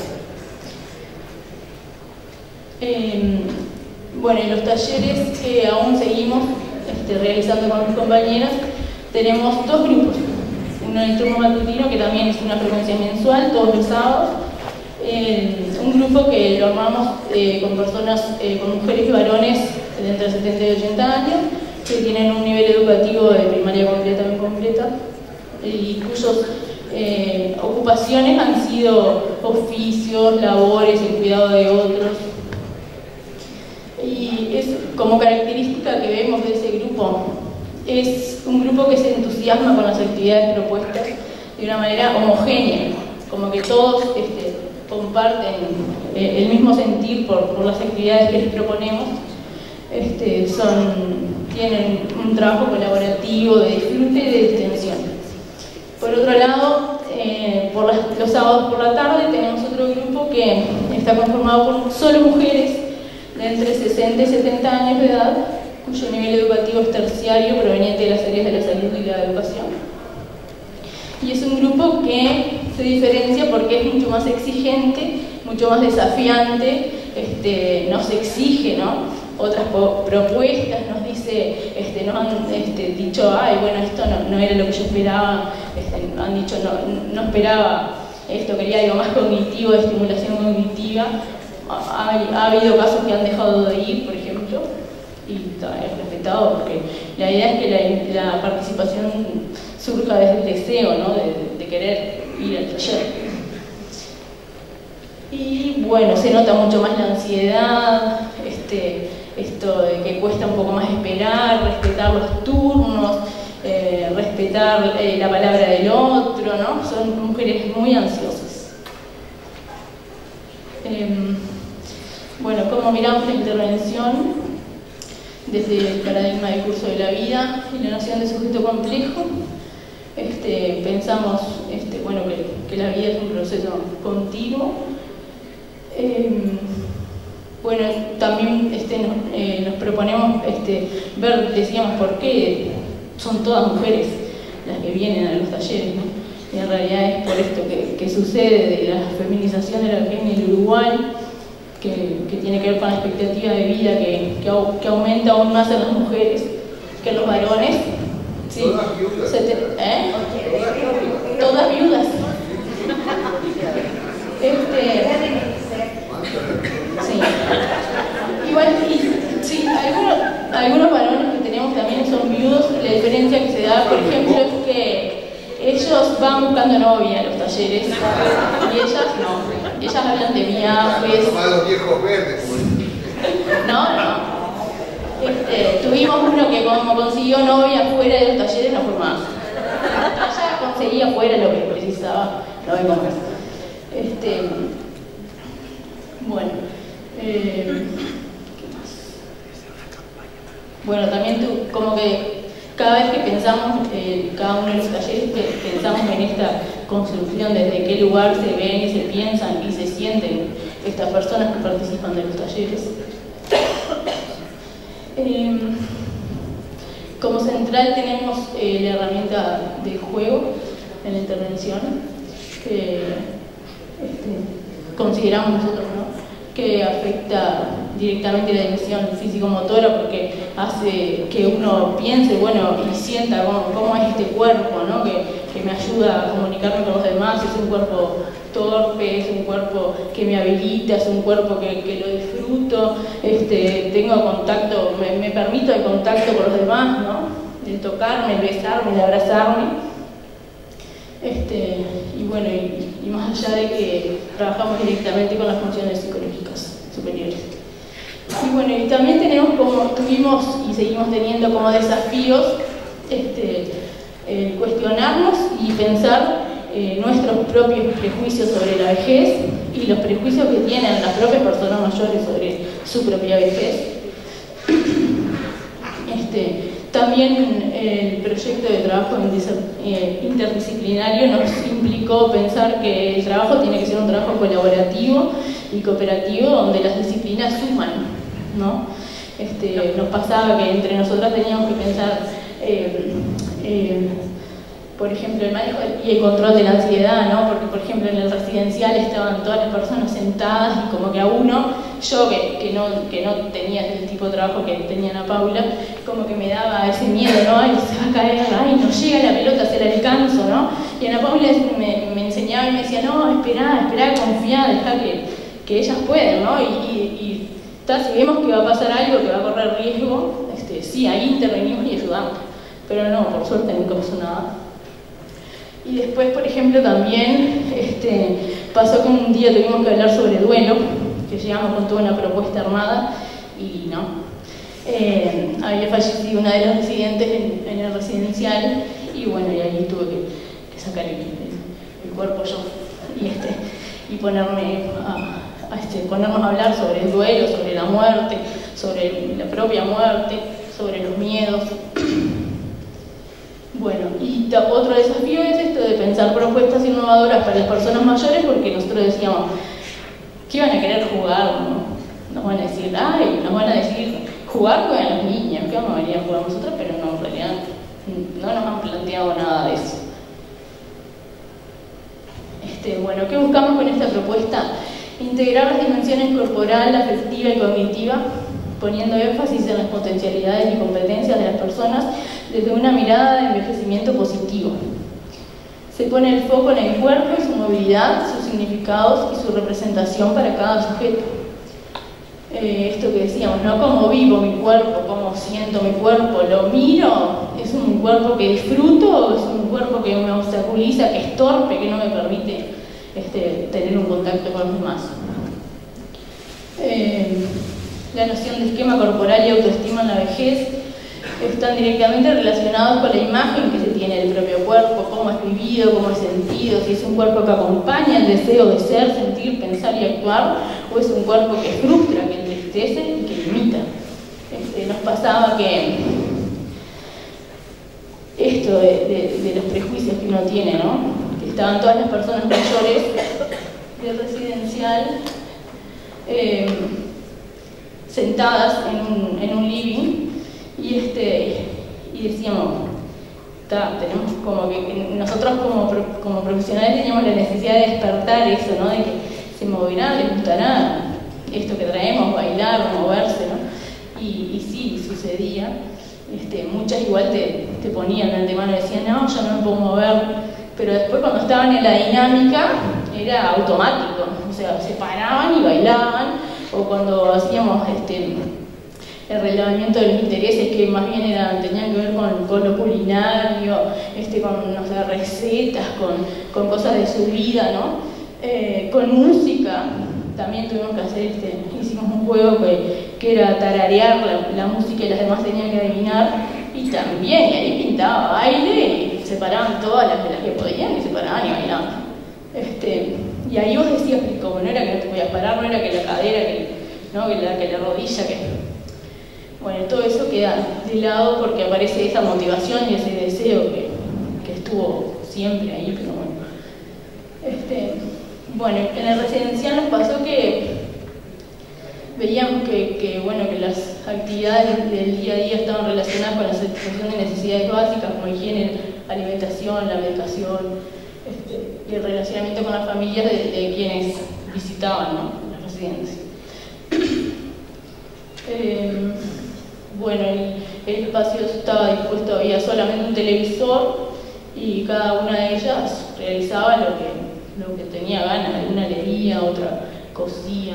Bueno, en los talleres que aún seguimos realizando con mis compañeras, tenemos 2 grupos. Uno en el turno matutino, que también es una frecuencia mensual, todos los sábados. Un grupo que lo armamos con personas, con mujeres y varones de entre 70 y 80 años, que tienen un nivel educativo de primaria completa o incompleta, y cuyas ocupaciones han sido oficios, labores, el cuidado de otros. Y es como característica que vemos de ese grupo, es un grupo que se entusiasma con las actividades propuestas de una manera homogénea, como que todos comparten el mismo sentir por las actividades que les proponemos. Tienen un trabajo colaborativo de disfrute y de distensión. Por otro lado, los sábados por la tarde tenemos otro grupo que está conformado por solo mujeres de entre 60 y 70 años de edad, cuyo nivel educativo es terciario, proveniente de las áreas de la salud y la educación. Y es un grupo que se diferencia porque es mucho más exigente, mucho más desafiante, nos exige, ¿no?, otras propuestas, nos dice, nos han dicho, ay, bueno, esto no era lo que yo esperaba, han dicho, no esperaba esto, quería algo más cognitivo, de estimulación cognitiva. Ha habido casos que han dejado de ir, por ejemplo, y es respetado, porque la idea es que la participación surja desde el deseo, ¿no? de querer ir al taller. Y bueno, se nota mucho más la ansiedad, esto de que cuesta un poco más esperar, respetar los turnos, respetar la palabra del otro, ¿no? Son mujeres muy ansiosas. Bueno, ¿cómo miramos la intervención desde el paradigma del curso de la vida y la noción de sujeto complejo? Pensamos bueno, que la vida es un proceso continuo. Bueno, también nos proponemos ver, decíamos, por qué son todas mujeres las que vienen a los talleres, ¿no? Y en realidad es por esto que sucede de la feminización de la Argentina y el Uruguay, que tiene que ver con la expectativa de vida que aumenta aún más en las mujeres que en los varones. Sí. Todas viudas. Todas viudas. Sí. Igual, sí, algunos varones que tenemos también son viudos. La diferencia que se da, por ejemplo, es que ellos van buscando novia a los talleres y ellas no. Ellas hablan de viajes. Los viejos verdes. No. Tuvimos uno que como consiguió novia fuera de los talleres no fue más. Ella conseguía fuera lo que precisaba, no vengo más. Bueno, ¿qué más? Bueno, también como que cada vez que pensamos, cada uno de los talleres, que pensamos en esta construcción, desde qué lugar se ven y se piensan y se sienten estas personas que participan de los talleres. Como central tenemos la herramienta del juego en la intervención, que consideramos nosotros, ¿no?, que afecta directamente la dimensión físico-motora, porque hace que uno piense, bueno, y sienta cómo es este cuerpo, ¿no?, que me ayuda a comunicarme con los demás. Es un cuerpo torpe, es un cuerpo que me habilita, es un cuerpo que lo disfruto, tengo contacto, me permito el contacto con los demás, ¿no?, el tocarme, el besarme, el abrazarme. Y bueno, y más allá de que trabajamos directamente con las funciones psicológicas superiores. Y bueno, y también tuvimos y seguimos teniendo como desafíos cuestionarnos y pensar nuestros propios prejuicios sobre la vejez y los prejuicios que tienen las propias personas mayores sobre su propia vejez. También el proyecto de trabajo interdisciplinario nos implicó pensar que el trabajo tiene que ser un trabajo colaborativo y cooperativo, donde las disciplinas suman, ¿no? Nos pasaba que entre nosotras teníamos que pensar, por ejemplo, el manejo y el control de la ansiedad, ¿no? Porque, por ejemplo, en el residencial estaban todas las personas sentadas y como que a uno, yo que no tenía el tipo de trabajo que tenía Ana Paula, como que me daba ese miedo, ¿no? Ay, se va a caer, ay, no llega la pelota, se la alcanzo, ¿no? Y Ana Paula me enseñaba y me decía, no, esperá, confía, dejá que ellas pueden, ¿no? Si vemos que va a pasar algo, que va a correr riesgo, sí, ahí intervenimos y ayudamos. Pero no, por suerte nunca pasó nada. Y después, por ejemplo, también pasó que un día tuvimos que hablar sobre duelo, que llegamos con toda una propuesta armada y no. Había fallecido una de las residentes en el residencial y bueno, y ahí tuve que sacar el cuerpo yo y ponernos a hablar sobre el duelo, sobre la muerte, sobre la propia muerte, sobre los miedos. Bueno, y otro desafío es esto de pensar propuestas innovadoras para las personas mayores, porque nosotros decíamos, ¿qué van a querer jugar? ¿No? Nos van a decir, jugar juegan las niñas, ¿qué vamos a venir a jugar nosotros? Pero no, en realidad no nos han planteado nada de eso. Bueno, ¿qué buscamos con esta propuesta? Integrar las dimensiones corporal, afectiva y cognitiva, poniendo énfasis en las potencialidades y competencias de las personas desde una mirada de envejecimiento positivo. Se pone el foco en el cuerpo y su movilidad, sus significados y su representación para cada sujeto. esto que decíamos, ¿no? Cómo vivo mi cuerpo, cómo siento mi cuerpo, lo miro, es un cuerpo que disfruto o es un cuerpo que me obstaculiza, que es torpe, que no me permite tener un contacto con los demás. La noción de esquema corporal y autoestima en la vejez están directamente relacionados con la imagen que se tiene del propio cuerpo, cómo es vivido, cómo es sentido, si es un cuerpo que acompaña el deseo de ser, sentir, pensar y actuar, o es un cuerpo que frustra, que entristece y que limita. Nos pasaba que esto de los prejuicios que uno tiene, ¿no? Que estaban todas las personas mayores del residencial sentadas en un living y decíamos, tenemos como que nosotros como profesionales teníamos la necesidad de despertar eso, ¿no? De que se moverá, les gustará esto que traemos, bailar, moverse, ¿no? Y sí, sucedía. Muchas igual te ponían de antemano y decían, no, yo no me puedo mover, pero después cuando estaban en la dinámica era automático, o sea, se paraban y bailaban, o cuando hacíamos el relevamiento de los intereses, que más bien tenían que ver con lo culinario, con, no sé, recetas, con cosas de su vida, ¿no? Con música, también tuvimos que hacer, hicimos un juego que era tararear la música y las demás tenían que adivinar, y también, y ahí pintaba baile, y se paraban todas las que podían, y se paraban y bailaban. Y ahí vos decías que como no era que no te podías parar, no era que la cadera, que la rodilla, bueno, todo eso queda de lado porque aparece esa motivación y ese deseo que estuvo siempre ahí, pero bueno. En el residencial nos pasó que veíamos que las actividades del día a día estaban relacionadas con la satisfacción de necesidades básicas como higiene, alimentación, la medicación, y el relacionamiento con las familias de quienes visitaban, ¿no? Las residencias. Bueno, el espacio estaba dispuesto, había solamente un televisor y cada una de ellas realizaba lo que tenía ganas, una leía, otra cosía.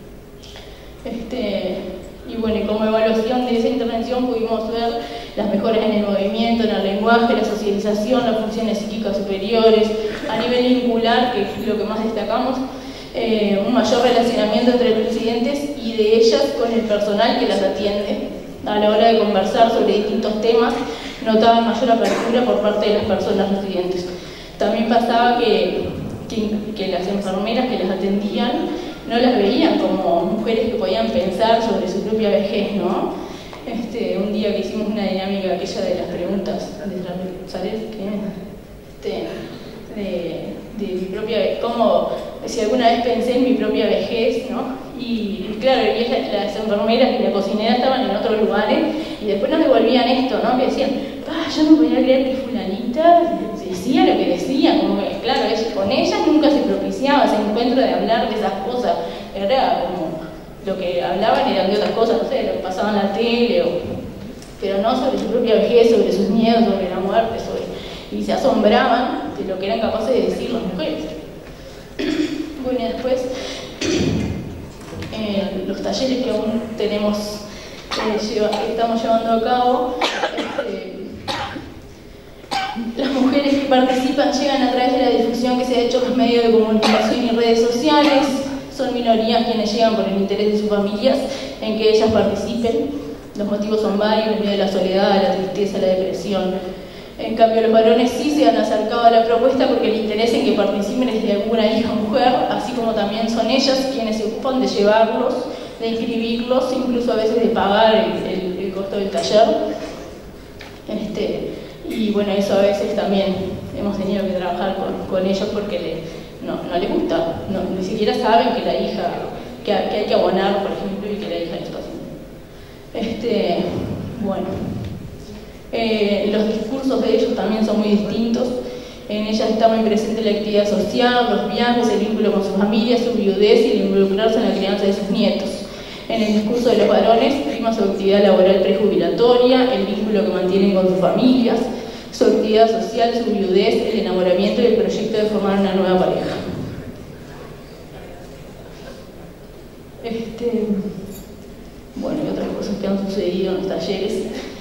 Y bueno, y como evaluación de esa intervención pudimos ver las mejoras en el movimiento, en el lenguaje, la socialización, las funciones psíquicas superiores, a nivel vincular, que es lo que más destacamos, un mayor relacionamiento entre los residentes y de ellas con el personal que las atiende. A la hora de conversar sobre distintos temas, notaban mayor apertura por parte de las personas residentes. También pasaba que las enfermeras que las atendían no las veían como mujeres que podían pensar sobre su propia vejez, ¿no? Un día que hicimos una dinámica aquella de las preguntas, ¿sabes qué? De mi propia vejez, como si alguna vez pensé en mi propia vejez, ¿no? Y claro, y las enfermeras y la cocinera estaban en otros lugares y después nos devolvían esto, ¿no? Que decían, yo no podía creer que fulanita decía lo que decía, como que, claro, con ellas nunca se propiciaba ese encuentro de hablar de esas cosas, era como, lo que hablaban eran de otras cosas, no sé, lo que pasaba en la tele, pero no sobre su propia vejez, sobre sus miedos, sobre la muerte, y se asombraban de lo que eran capaces de decir las mujeres. Bueno, y después, los talleres que aún estamos llevando a cabo, las mujeres que participan llegan a través de la difusión que se ha hecho en los medios de comunicación y redes sociales. Son minorías quienes llegan por el interés de sus familias en que ellas participen. Los motivos son varios: el miedo a la soledad, la tristeza, la depresión. En cambio, los varones sí se han acercado a la propuesta porque el interés en que participen es de alguna hija o mujer, así como también son ellas quienes se ocupan de llevarlos, de inscribirlos, incluso a veces de pagar el costo del taller. Y bueno, eso a veces también hemos tenido que trabajar con ellos porque no les gusta, ni siquiera saben que la hija, que hay que abonar, por ejemplo, y que la hija está haciendo. Bueno. Los discursos de ellos también son muy distintos. En ellas está muy presente la actividad social, los viajes, el vínculo con su familia, su viudez y el involucrarse en la crianza de sus nietos. En el discurso de los varones prima su actividad laboral prejubilatoria, el vínculo que mantienen con sus familias, su actividad social, su viudez, el enamoramiento y el proyecto de formar una nueva pareja. han sucedido en los talleres.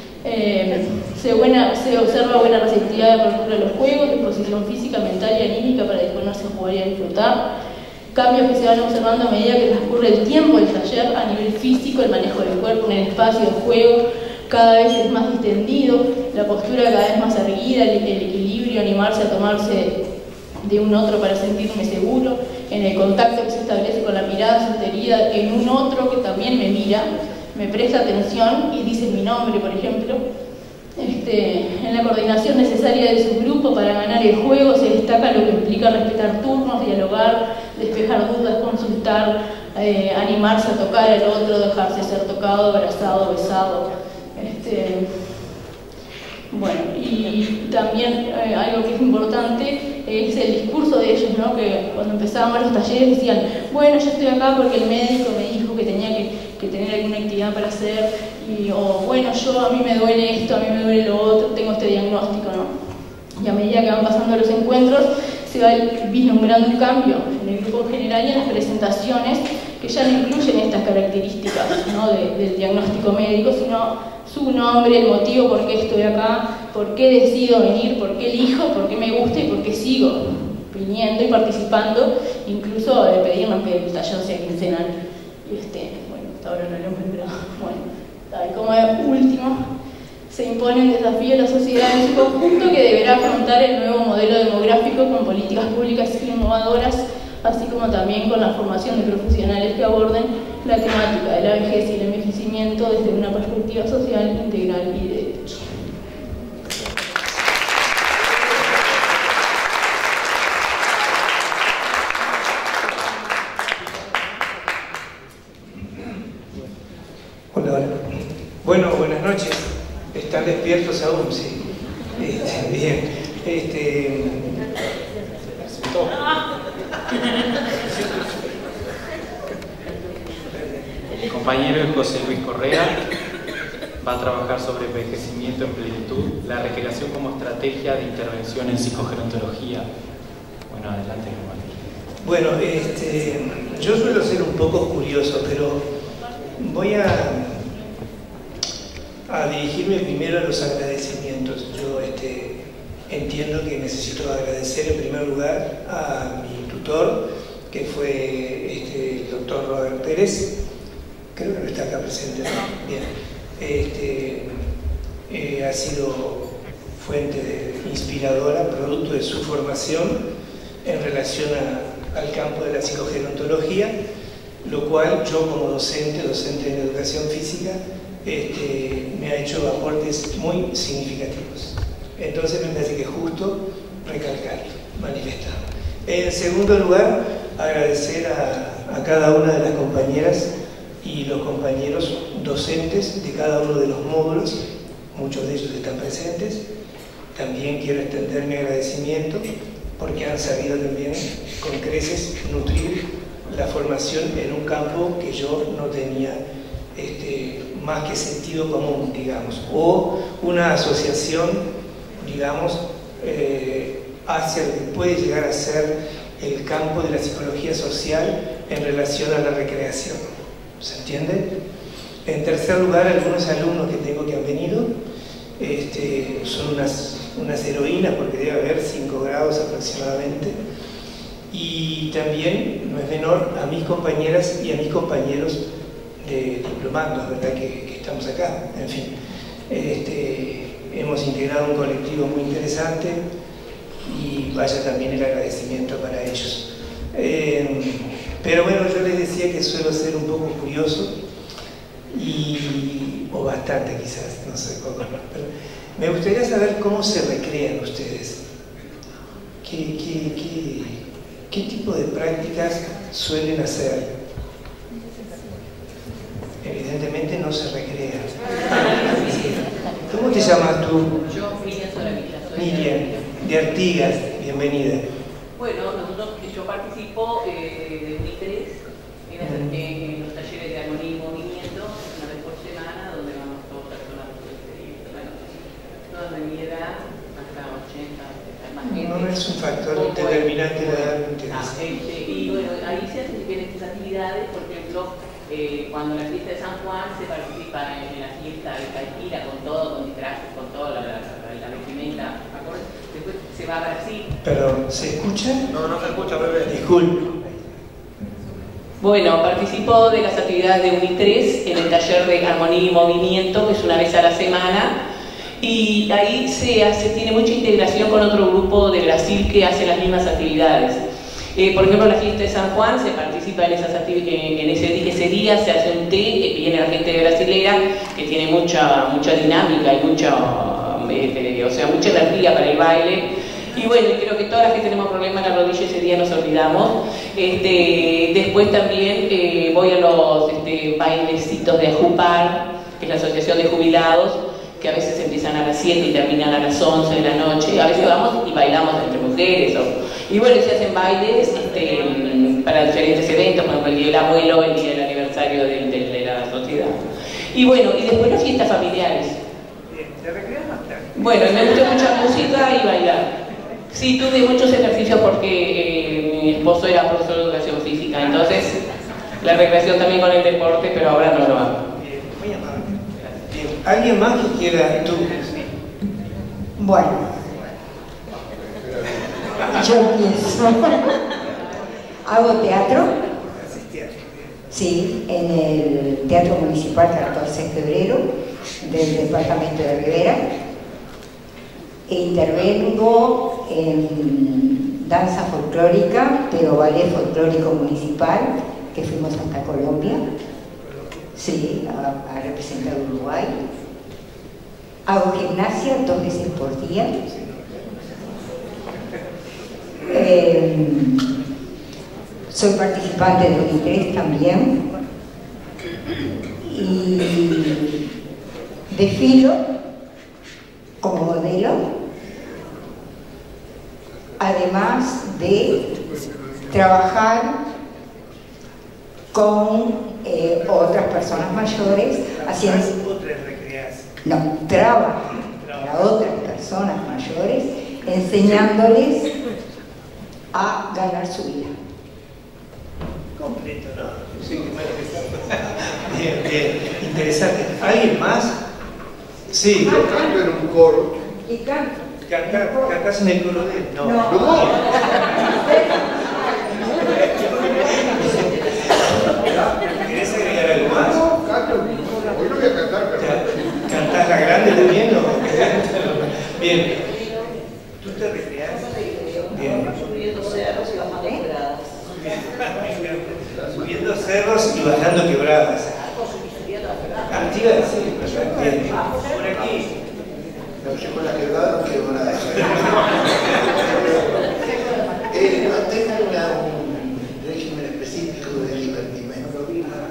Se observa buena receptividad de apertura de los juegos, disposición física, mental y anímica para disponerse a jugar y a disfrutar. Cambios que se van observando a medida que transcurre el tiempo del taller a nivel físico, el manejo del cuerpo en el espacio de juego cada vez es más distendido, la postura cada vez más erguida, el equilibrio, animarse a tomarse de un otro para sentirme seguro, en el contacto que se establece con la mirada sostenida en un otro que también me mira, me presta atención y dice mi nombre, por ejemplo. En la coordinación necesaria de su grupo para ganar el juego se destaca lo que implica respetar turnos, dialogar, despejar dudas, consultar, animarse a tocar al otro, dejarse ser tocado, abrazado, besado. Bueno, y también algo que es importante es el discurso de ellos, ¿no? Que cuando empezábamos los talleres decían, bueno, yo estoy acá porque el médico me dijo que tenía que tener alguna actividad para hacer, o bueno, a mí me duele esto, a mí me duele lo otro, tengo este diagnóstico, ¿no? Y a medida que van pasando los encuentros, se va vislumbrando un cambio en el grupo en general y en las presentaciones que ya no incluyen estas características, ¿no? del diagnóstico médico, sino su nombre, el motivo por qué estoy acá, por qué decido venir, por qué elijo, por qué me gusta y por qué sigo viniendo y participando, incluso de pedirnos que el taller sea quincenal. Bueno, hasta ahora no lo hemos logrado. Bueno, como último, se impone un desafío a la sociedad en su conjunto que deberá afrontar el nuevo modelo demográfico con políticas públicas innovadoras, así como también con la formación de profesionales que aborden la temática de la vejez y el envejecimiento desde una perspectiva social, integral y de derecho. Hola. Bueno, buenas noches. ¿Están despiertos aún? Sí. Bien. El compañero es José Luis Correa, va a trabajar sobre envejecimiento en plenitud, la recreación como estrategia de intervención en psicogerontología. Bueno, adelante, compañero. Bueno, yo suelo ser un poco curioso, pero voy a dirigirme primero a los agradecimientos. Yo entiendo que necesito agradecer en primer lugar a mi tutor, que fue el doctor Robert Pérez, creo que no está acá presente, ¿no? Bien. Ha sido fuente inspiradora, producto de su formación en relación al campo de la psicogerontología, lo cual yo como docente en educación física, me ha hecho aportes muy significativos. Entonces me parece que es justo recalcarlo, manifestarlo. En segundo lugar, agradecer a cada una de las compañeras y los compañeros docentes de cada uno de los módulos, muchos de ellos están presentes. También quiero extender mi agradecimiento porque han sabido también con creces nutrir la formación en un campo que yo no tenía más que sentido común, digamos, o una asociación, digamos, hacia lo que puede llegar a ser el campo de la psicología social en relación a la recreación. ¿Se entiende? En tercer lugar, algunos alumnos que tengo que han venido son unas heroínas, porque debe haber 5 grados aproximadamente, y también, no es menor, a mis compañeras y a mis compañeros de diplomandos, ¿verdad? Que estamos acá. En fin, hemos integrado un colectivo muy interesante y vaya también el agradecimiento para ellos. Pero bueno, yo les decía que suelo ser un poco curioso, o bastante quizás, no sé, poco, pero me gustaría saber cómo se recrean ustedes. ¿Qué tipo de prácticas suelen hacer? Evidentemente no se recrean. ¿Cómo te llamas tú? Yo, Miriam Soravilla. Miriam, de Artigas, bienvenida. Bueno, yo participo de un interés en los talleres de armonía y movimiento, una vez por semana, donde vamos todas personas no de mi edad, hasta 80, más gente. No es un factor determinante de la edad. Y bueno, ahí se hacen diferentes actividades, por ejemplo, Cuando en la fiesta de San Juan se participa en la fiesta de Caipira con todo, con disfraces, con toda la vestimenta, ¿acorde? Después se va a Brasil. Perdón, ¿se escucha? No, no se escucha, bebé. Disculpe. Bueno, participo de las actividades de UNI3 en el taller de Armonía y Movimiento, que es una vez a la semana, y ahí tiene mucha integración con otro grupo de Brasil que hace las mismas actividades. Por ejemplo, en la fiesta de San Juan se participa en esas actividades, ese día se hace un té, viene la gente brasilera que tiene mucha dinámica y mucha energía para el baile. Y bueno, creo que todas las que tenemos problemas en la rodilla ese día nos olvidamos. Después también voy a los bailecitos de Ajupar, que es la Asociación de Jubilados, que a veces empiezan a las 7 y terminan a las 11 de la noche. A veces vamos y bailamos entre mujeres. Y bueno, se hacen bailes para diferentes eventos, como el Día del Abuelo, el Día del Aniversario de la sociedad. Y bueno, y después las fiestas familiares. ¿Te recreas más tarde? Bueno, me gusta mucha música y bailar. Sí, tuve muchos ejercicios porque mi esposo era profesor de educación física, entonces la recreación también con el deporte, pero ahora no lo hago. Bien, muy amable. Bien, ¿alguien más que quiera? Tú. Bueno, yo empiezo. Hago teatro. Sí, en el Teatro Municipal 14 de febrero del departamento de Rivera. Intervengo en danza folclórica, pero ballet folclórico municipal, que fuimos hasta Colombia, sí, a representar Uruguay. Hago gimnasia 2 veces por día. Soy participante de UNI3 también. Y desfilo como modelo, además de trabajar con otras personas mayores haciendo... No, trabajo para otras personas mayores enseñándoles a ganar su vida. Completo, ¿no? Sí, bien, bien, interesante. ¿Alguien más? Sí. Yo canto en un coro. Y canto. ¿Cantás en el coro de él? No. ¿Querés agregar algo más? No, canto. Hoy no voy a cantar, pero... ¿Cantás la grande también? ¿No? Bien. ¿Tú te recreas? Bien. Subiendo cerros y bajando quebradas. Subiendo cerros y bajando quebradas. Activa, sí, bien. Por aquí. No, yo con la quebrada no quiero nada. No tengo un régimen específico de divertimento.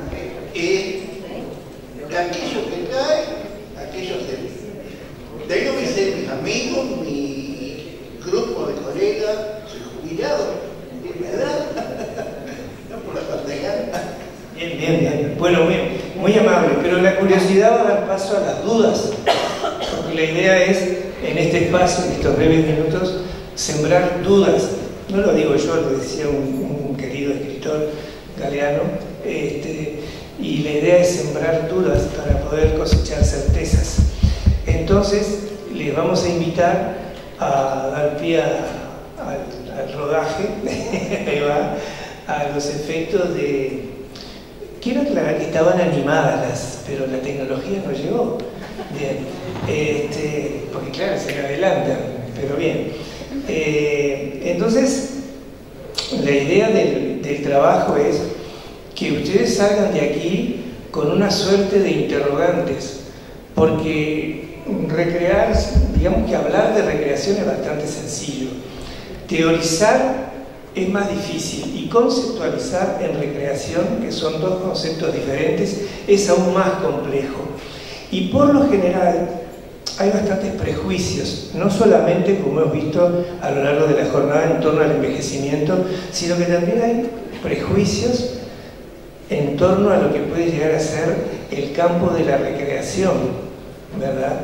Aquello que cae, aquello se... Tengo mis amigos, mi grupo de colegas, soy jubilado, de mi edad, no por la pantalla. Bien, bien, bien. Bueno, muy amable, pero la curiosidad va a dar paso a las dudas, porque la idea es, en este espacio, en estos breves minutos, sembrar dudas. No lo digo yo, lo decía un querido escritor galeano, y la idea es sembrar dudas para poder cosechar certezas. Entonces, les vamos a invitar a dar pie al rodaje, ahí va, a los efectos de... Quiero aclarar que estaban animadas pero la tecnología no llegó. Bien, porque claro, se me adelantan, pero bien. Entonces, la idea del trabajo es que ustedes salgan de aquí con una suerte de interrogantes, porque recrear, digamos que hablar de recreación es bastante sencillo. Teorizar es más difícil y conceptualizar en recreación, que son dos conceptos diferentes, es aún más complejo. Y por lo general hay bastantes prejuicios, no solamente como hemos visto a lo largo de la jornada en torno al envejecimiento, sino que también hay prejuicios en torno a lo que puede llegar a ser el campo de la recreación, ¿verdad?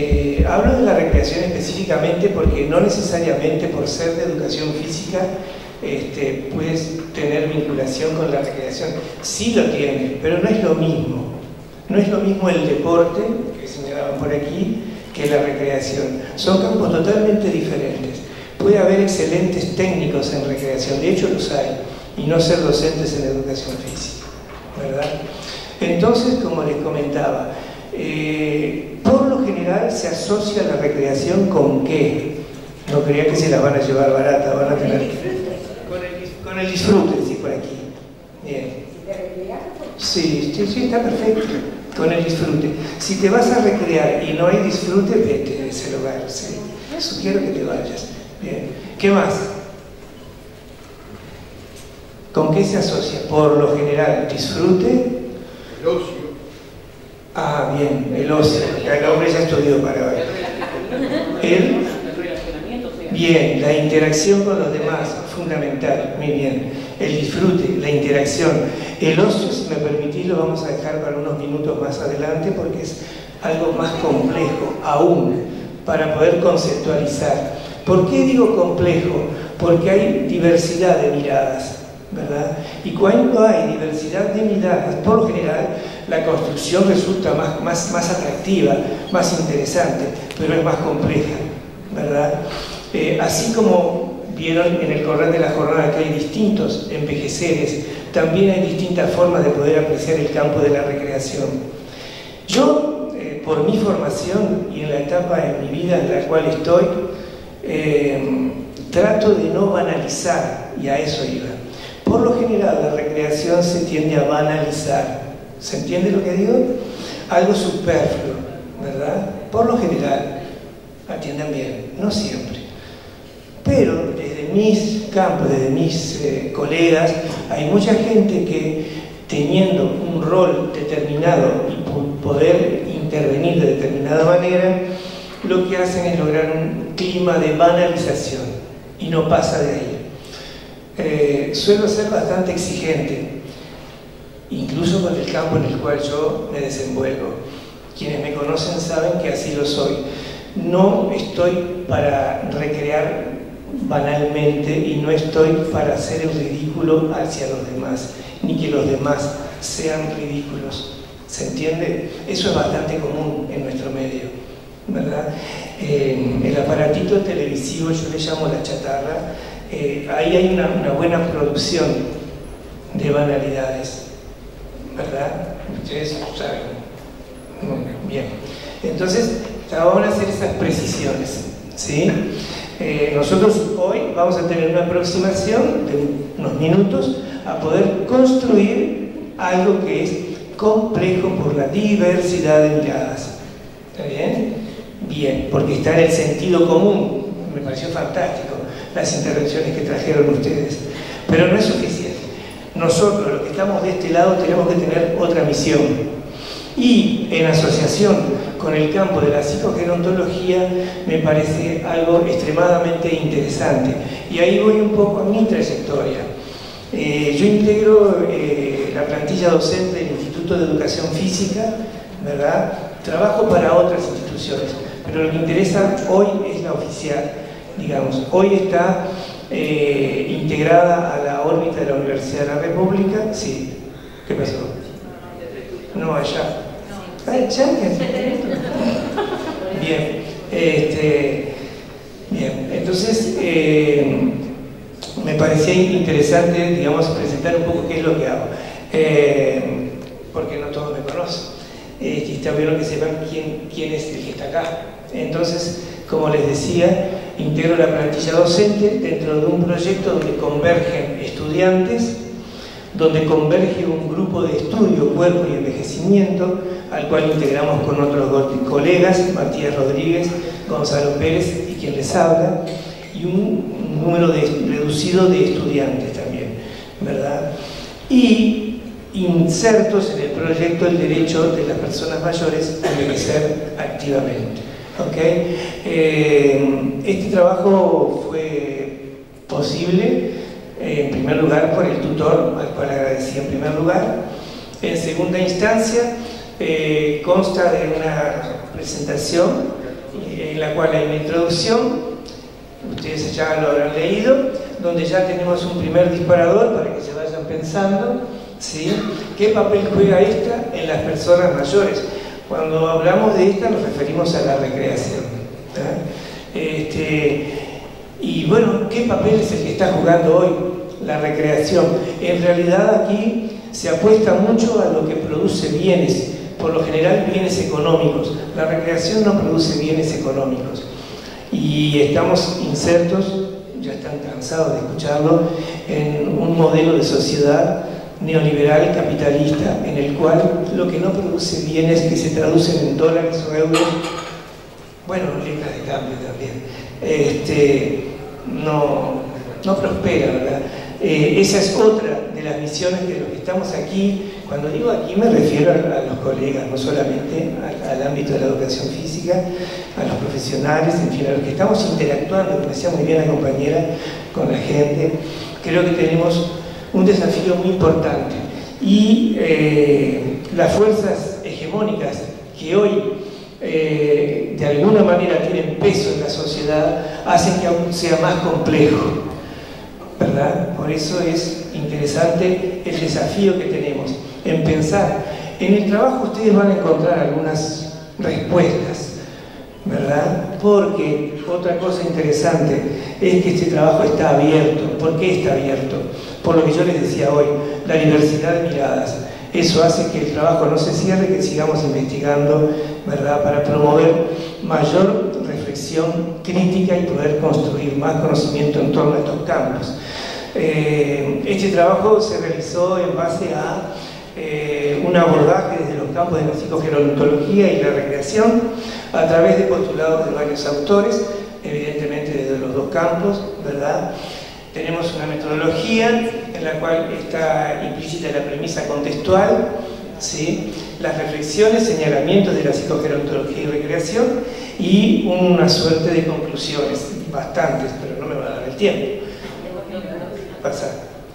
Hablo de la recreación específicamente porque no necesariamente por ser de educación física puedes tener vinculación con la recreación. Sí lo tiene, pero no es lo mismo. No es lo mismo el deporte, que señalaban por aquí, que la recreación. Son campos totalmente diferentes. Puede haber excelentes técnicos en recreación, de hecho los hay, y no ser docentes en educación física, ¿verdad? Entonces, como les comentaba, por lo general se asocia la recreación ¿con qué? No creía que se las van a llevar barata, van a tener con el disfrute, sí, por aquí. Bien. Sí, está perfecto, con el disfrute. Si te vas a recrear y no hay disfrute, vete de ese lugar, sí. Sugiero que te vayas. Bien. ¿Qué más? ¿Con qué se asocia? Por lo general, disfrute. El ocio. Ah, bien, el ocio. El hombre ya estudió para ver. Bien, la interacción con los demás, fundamental, muy bien. El disfrute, la interacción. El ocio, si me permitís, lo vamos a dejar para unos minutos más adelante porque es algo más complejo aún para poder conceptualizar. ¿Por qué digo complejo? Porque hay diversidad de miradas, ¿verdad? Y cuando hay diversidad de miradas, por lo general, la construcción resulta más atractiva, más interesante, pero es más compleja, ¿verdad? Así como vieron en el correr de la jornada que hay distintos envejeceres, también hay distintas formas de poder apreciar el campo de la recreación. Yo, por mi formación y en la etapa en mi vida en la cual estoy, trato de no banalizar, y a eso iba. Por lo general, la recreación se tiende a banalizar. ¿Se entiende lo que digo? Algo superfluo, ¿verdad? Por lo general, atiendan bien, no siempre. Pero desde mis campos, desde mis colegas, hay mucha gente que, teniendo un rol determinado y poder intervenir de determinada manera, lo que hacen es lograr un clima de banalización y no pasa de ahí. Suelo ser bastante exigente, incluso con el campo en el cual yo me desenvuelvo. Quienes me conocen saben que así lo soy. No estoy para recrear banalmente y no estoy para hacer el ridículo hacia los demás, ni que los demás sean ridículos. ¿Se entiende? Eso es bastante común en nuestro medio, ¿verdad? El aparatito televisivo, yo le llamo la chatarra, ahí hay una buena producción de banalidades, ¿verdad? Ustedes saben. Bien. Entonces, vamos a hacer esas precisiones, ¿sí? Nosotros hoy vamos a tener una aproximación de unos minutos a poder construir algo que es complejo por la diversidad de miradas. ¿Está bien? Bien, porque está en el sentido común. Me pareció fantástico las intervenciones que trajeron ustedes. Pero no es suficiente. Nosotros, los que estamos de este lado, tenemos que tener otra misión. Y en asociación con el campo de la psicogerontología me parece algo extremadamente interesante. Y ahí voy un poco a mi trayectoria. Yo integro la plantilla docente del Instituto de Educación Física, ¿verdad? Trabajo para otras instituciones, pero lo que interesa hoy es la oficial, digamos. Hoy está integrada a la órbita de la Universidad de la República. Sí. ¿Qué pasó? No, allá. Bien. Bien. Entonces, me parecía interesante, digamos, presentar un poco qué es lo que hago. Porque no todos me conocen. Y está bueno que sepan quién es el que está acá. Entonces, como les decía, integro la plantilla docente dentro de un proyecto donde convergen estudiantes, donde converge un grupo de estudio, cuerpo y envejecimiento, al cual integramos con otros colegas, Matías Rodríguez, Gonzalo Pérez y quien les habla, y un número reducido de estudiantes también, ¿verdad? Y insertos en el proyecto el derecho de las personas mayores a envejecer activamente. ¿Okay? Este trabajo fue posible en primer lugar por el tutor, al cual agradecí en primer lugar. En segunda instancia, consta de una presentación en la cual hay una introducción, ustedes ya lo habrán leído, donde ya tenemos un primer disparador para que se vayan pensando, ¿sí? ¿Qué papel juega esta en las personas mayores? Cuando hablamos de esta nos referimos a la recreación. Y bueno, ¿qué papel es el que está jugando hoy la recreación? En realidad aquí se apuesta mucho a lo que produce bienes, por lo general bienes económicos. La recreación no produce bienes económicos. Y estamos insertos, ya están cansados de escucharlo, en un modelo de sociedad neoliberal capitalista, en el cual lo que no produce bienes que se traducen en dólares o euros, bueno, letras de cambio también, no prospera, ¿verdad? Esa es otra de las misiones de los que estamos aquí. Cuando digo aquí me refiero a los colegas, no solamente al ámbito de la educación física, a los profesionales, en fin, a los que estamos interactuando, como decía muy bien la compañera, con la gente. Creo que tenemos un desafío muy importante. Y las fuerzas hegemónicas que hoy de alguna manera tienen peso en la sociedad hacen que aún sea más complejo, ¿verdad? Por eso es interesante el desafío que tenemos en pensar. En el trabajo ustedes van a encontrar algunas respuestas, ¿verdad? Porque otra cosa interesante es que este trabajo está abierto. ¿Por qué está abierto? Por lo que yo les decía hoy, la diversidad de miradas. Eso hace que el trabajo no se cierre, que sigamos investigando, ¿verdad? Para promover mayor reflexión crítica y poder construir más conocimiento en torno a estos campos. Este trabajo se realizó en base a un abordaje desde los campos de la psicogerontología y la recreación a través de postulados de varios autores, evidentemente desde los dos campos, ¿verdad? Tenemos una metodología en la cual está implícita la premisa contextual, ¿sí? Las reflexiones, señalamientos de la psicogerontología y recreación y una suerte de conclusiones, bastantes, pero no me va a dar el tiempo. Pasar.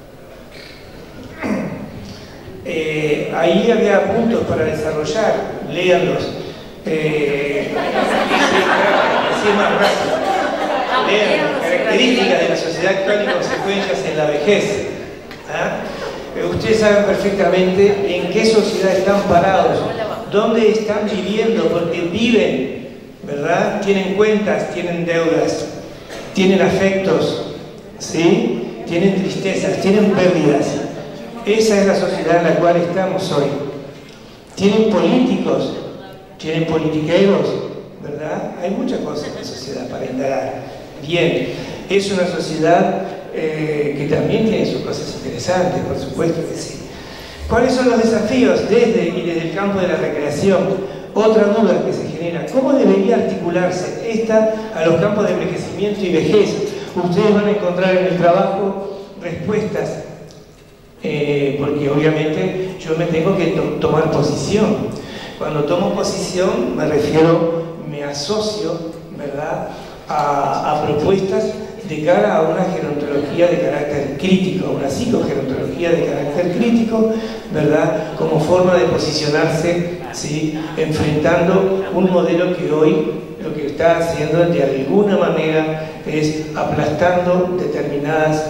Ahí había puntos para desarrollar, léanlos. Sí, más rápido. Lean características de la sociedad actual y consecuencias en la vejez. Ustedes saben perfectamente en qué sociedad están parados, dónde están viviendo, porque viven, ¿verdad? Tienen cuentas, tienen deudas, tienen afectos, ¿sí? Tienen tristezas, tienen pérdidas. Esa es la sociedad en la cual estamos hoy. Tienen políticos, tienen politiqueros, ¿verdad? Hay muchas cosas en la sociedad para indagar. Bien, es una sociedad que también tiene sus cosas interesantes, por supuesto que sí. ¿Cuáles son los desafíos desde el campo de la recreación? Otra duda que se genera, ¿cómo debería articularse esta a los campos de envejecimiento y vejez? Ustedes van a encontrar en el trabajo respuestas, porque obviamente yo me tengo que tomar posición. Cuando tomo posición me asocio, ¿verdad?, a propuestas de cara a una gerontología de carácter crítico, a una psicogerontología de carácter crítico, ¿verdad?, como forma de posicionarse, ¿sí?, enfrentando un modelo que hoy lo que está haciendo de alguna manera es aplastando determinadas,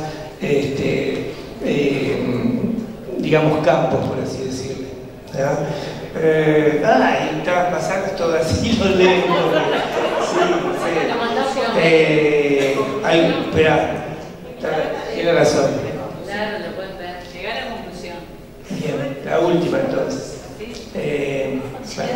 digamos, campos, por así decirlo, ¿ya? Está pasadas todas así, lo leen. Espera, tiene razón. Claro, lo pueden ver. Llegar a la conclusión. Bien, la última entonces. Bueno.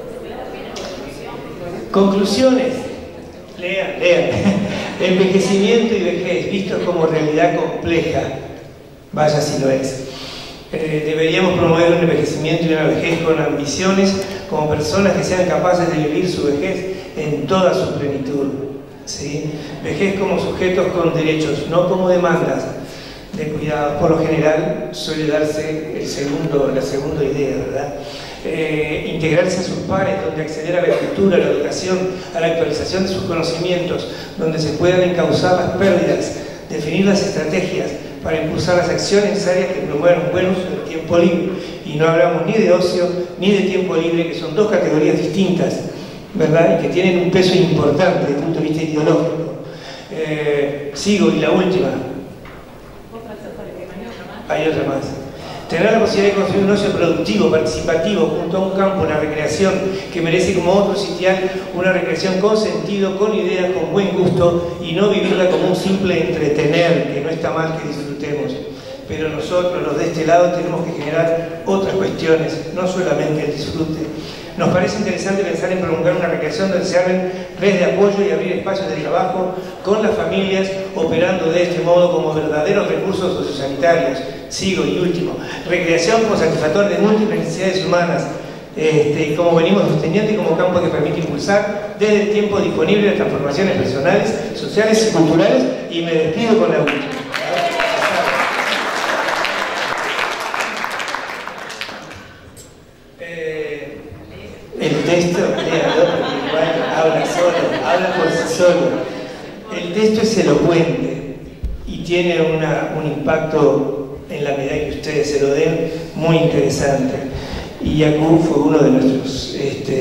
Conclusiones. Lean. Envejecimiento y vejez, vistos como realidad compleja. Vaya si lo es. Deberíamos promover un envejecimiento y una vejez con ambiciones, como personas que sean capaces de vivir su vejez en toda su plenitud, ¿sí? Vejez como sujetos con derechos, no como demandas de cuidado. Por lo general suele darse la segunda idea, ¿verdad? Integrarse a sus pares, donde acceder a la cultura, a la educación, a la actualización de sus conocimientos, donde se puedan encauzar las pérdidas, definir las estrategias para impulsar las acciones necesarias que promuevan un buen uso del tiempo libre. Y no hablamos ni de ocio ni de tiempo libre, que son dos categorías distintas, ¿verdad?, y que tienen un peso importante desde el punto de vista ideológico. Sigo, y la última, hay otra más. Tener la posibilidad de construir un ocio productivo, participativo, junto a un campo, una recreación que merece como otro sitial, una recreación con sentido, con ideas, con buen gusto, y no vivirla como un simple entretener, que no está mal que disfrutemos. Pero nosotros, los de este lado, tenemos que generar otras cuestiones, no solamente el disfrute. Nos parece interesante pensar en prolongar una recreación donde se abren redes de apoyo y abrir espacios de trabajo con las familias, operando de este modo como verdaderos recursos sociosanitarios. Sigo y último, recreación como satisfactor de múltiples necesidades humanas, como venimos sosteniendo y como campo que permite impulsar desde el tiempo disponible las transformaciones personales, sociales y culturales. Y me despido con la última. El texto, habla solo, habla por sí solo. El texto es elocuente y tiene un impacto, en la medida que ustedes se lo den, muy interesante. Y Yacu fue uno de nuestros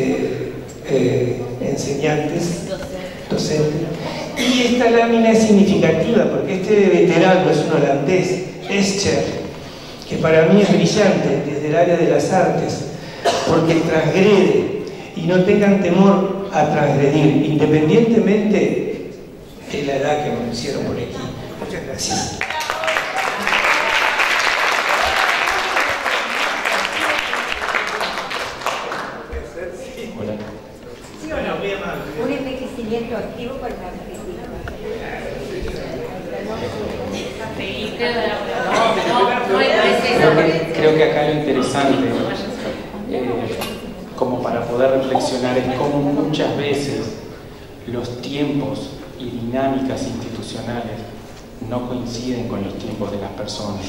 enseñantes, docentes. Y esta lámina es significativa porque este veterano es un holandés, Escher, que para mí es brillante desde el área de las artes, porque transgrede, y no tengan temor a transgredir, independientemente de la edad que me pusieron por aquí. Muchas gracias. Hola. ¿Sí o no? Un envejecimiento activo para la Creo que acá lo interesante, como para poder reflexionar, es cómo muchas veces los tiempos y dinámicas institucionales no coinciden con los tiempos de las personas.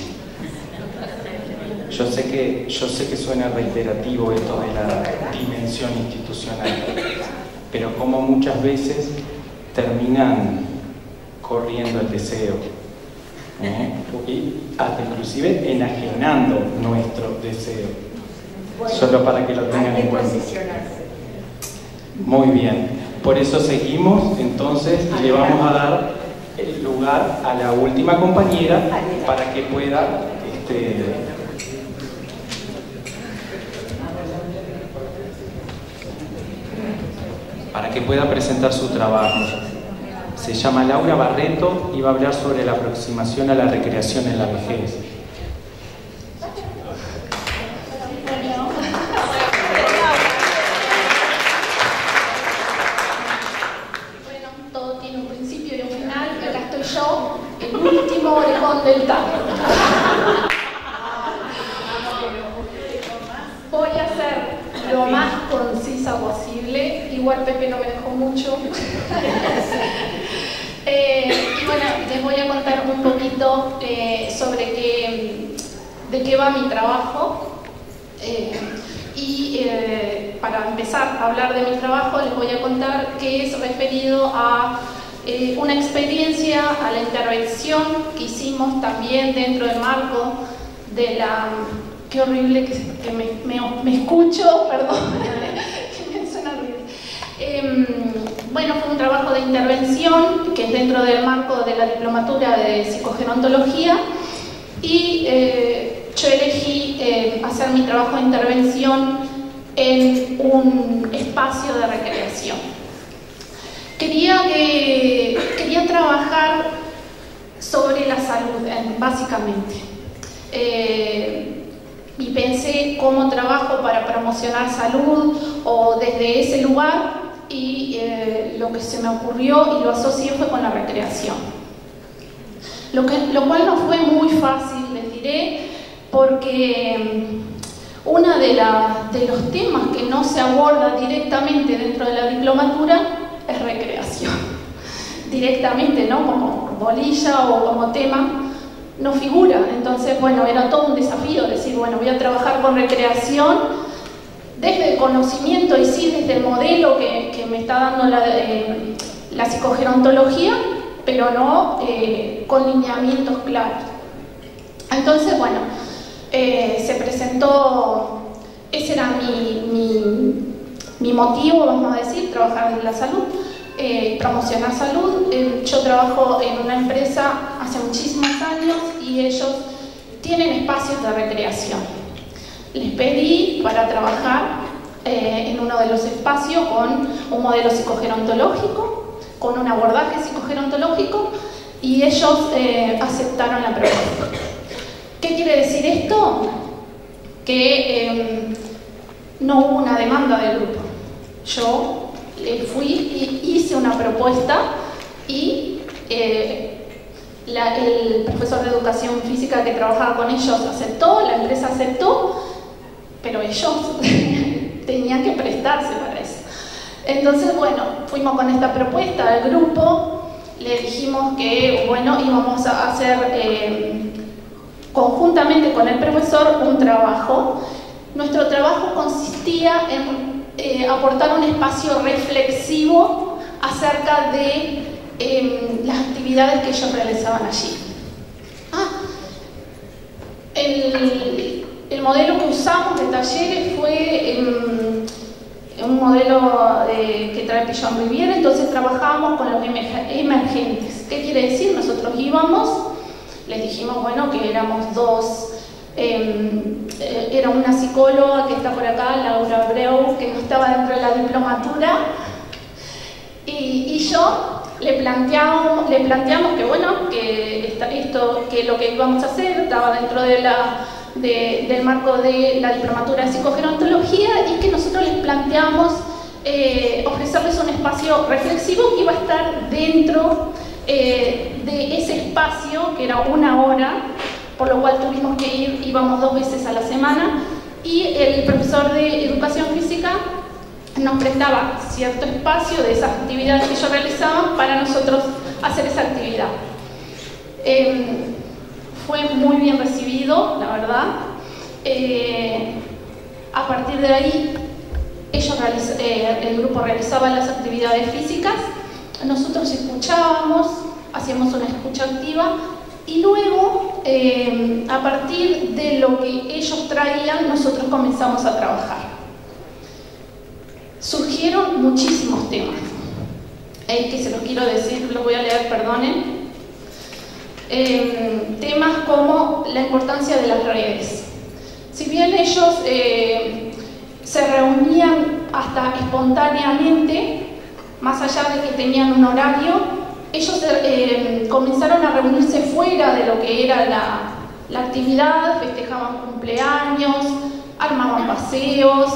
Yo sé que suena reiterativo esto de la dimensión institucional, pero como muchas veces terminan corriendo el deseo, y hasta inclusive enajenando nuestro deseo, solo para que lo tengan en cuenta. Muy bien, por eso seguimos entonces y le vamos a dar el lugar a la última compañera para que pueda presentar su trabajo. Se llama Laura Barreto y va a hablar sobre la aproximación a la recreación en la vejez. Bueno, todo tiene un principio y un final, y acá estoy yo, el último orejón del tango. Voy a ser lo más concisa posible, igual Pepe no me dejó mucho. Y bueno, les voy a contar un poquito sobre de qué va mi trabajo. Para empezar a hablar de mi trabajo, les voy a contar que es referido a una experiencia, a la intervención que hicimos también dentro del marco de la... Qué horrible que me escucho, perdón, que me suena horrible. Bueno, fue un trabajo de intervención que es dentro del marco de la diplomatura de psicogerontología y yo elegí hacer mi trabajo de intervención en un espacio de recreación. Quería trabajar sobre la salud, básicamente. Y pensé cómo trabajo para promocionar salud o desde ese lugar y lo que se me ocurrió y lo asocié fue con la recreación. Lo cual no fue muy fácil, les diré, porque uno de los temas que no se aborda directamente dentro de la diplomatura es recreación. Directamente, ¿no? Como bolilla o como tema. No figura, entonces bueno, era todo un desafío decir, bueno, voy a trabajar con recreación desde el conocimiento y sí desde el modelo que me está dando la psicogerontología, pero no con lineamientos claros. Entonces bueno, se presentó, ese era mi motivo, vamos a decir, trabajar en la salud. Promocionar salud. Yo trabajo en una empresa hace muchísimos años y ellos tienen espacios de recreación. Les pedí para trabajar en uno de los espacios con un modelo psicogerontológico, con un abordaje psicogerontológico, y ellos aceptaron la propuesta. ¿Qué quiere decir esto? Que no hubo una demanda del grupo. Yo fui y hice una propuesta y el profesor de educación física que trabajaba con ellos aceptó, la empresa aceptó, pero ellos tenían que prestarse para eso. Entonces, bueno, fuimos con esta propuesta al grupo, le dijimos que, bueno, íbamos a hacer conjuntamente con el profesor un trabajo. Nuestro trabajo consistía en aportar un espacio reflexivo acerca de las actividades que ellos realizaban allí. El modelo que usamos de talleres fue un modelo que trae Pillon Rivière, entonces trabajábamos con los emergentes. ¿Qué quiere decir? Nosotros íbamos, les dijimos, bueno, que éramos dos, era una psicóloga que está por acá, Laura Abreu, que no estaba dentro de la diplomatura, y yo le planteamos que, bueno, que lo que íbamos a hacer estaba dentro de del marco de la diplomatura de psicogerontología, y que nosotros les planteamos ofrecerles un espacio reflexivo que iba a estar dentro de ese espacio, que era 1 hora, por lo cual tuvimos que ir, íbamos 2 veces a la semana, y el profesor de educación física nos prestaba cierto espacio de esas actividades que ellos realizaban para nosotros hacer esa actividad. Fue muy bien recibido, la verdad. A partir de ahí, el grupo realizaba las actividades físicas, nosotros escuchábamos, hacíamos una escucha activa, y luego, a partir de lo que ellos traían, nosotros comenzamos a trabajar. Surgieron muchísimos temas, que se los quiero decir, los voy a leer, perdonen. Temas como la importancia de las redes. Si bien ellos se reunían hasta espontáneamente, más allá de que tenían un horario, ellos comenzaron a reunirse fuera de lo que era la actividad, festejaban cumpleaños, armaban paseos,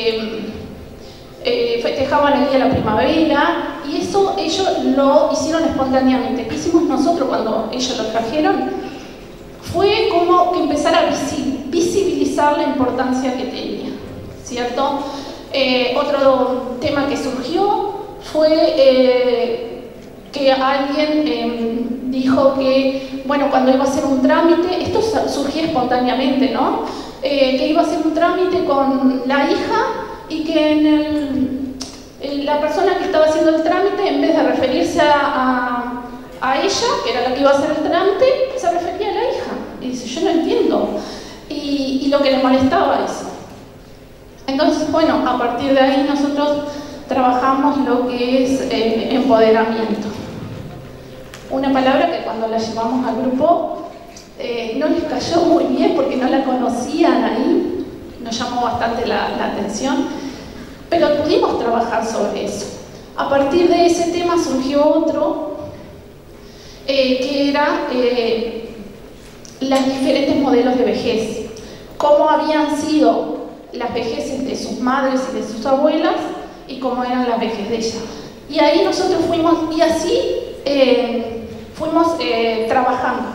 festejaban el día de la primavera, y eso ellos lo hicieron espontáneamente. ¿Qué hicimos nosotros cuando ellos lo trajeron? Fue como que empezar a visibilizar la importancia que tenía, ¿cierto? Otro tema que surgió fue que alguien dijo que, bueno, cuando iba a hacer un trámite, esto surgía espontáneamente, ¿no? Que iba a hacer un trámite con la hija, y que la persona que estaba haciendo el trámite, en vez de referirse a ella, que era la que iba a hacer el trámite, se refería a la hija. Y dice, yo no entiendo. Y lo que le molestaba eso. Entonces, bueno, a partir de ahí nosotros trabajamos lo que es empoderamiento. Una palabra que cuando la llevamos al grupo no les cayó muy bien porque no la conocían ahí. Nos llamó bastante la atención, pero pudimos trabajar sobre eso. A partir de ese tema surgió otro, que era los diferentes modelos de vejez, cómo habían sido las vejeces de sus madres y de sus abuelas, y cómo eran las vejeces de ellas. Y ahí nosotros fuimos, y así fuimos trabajando.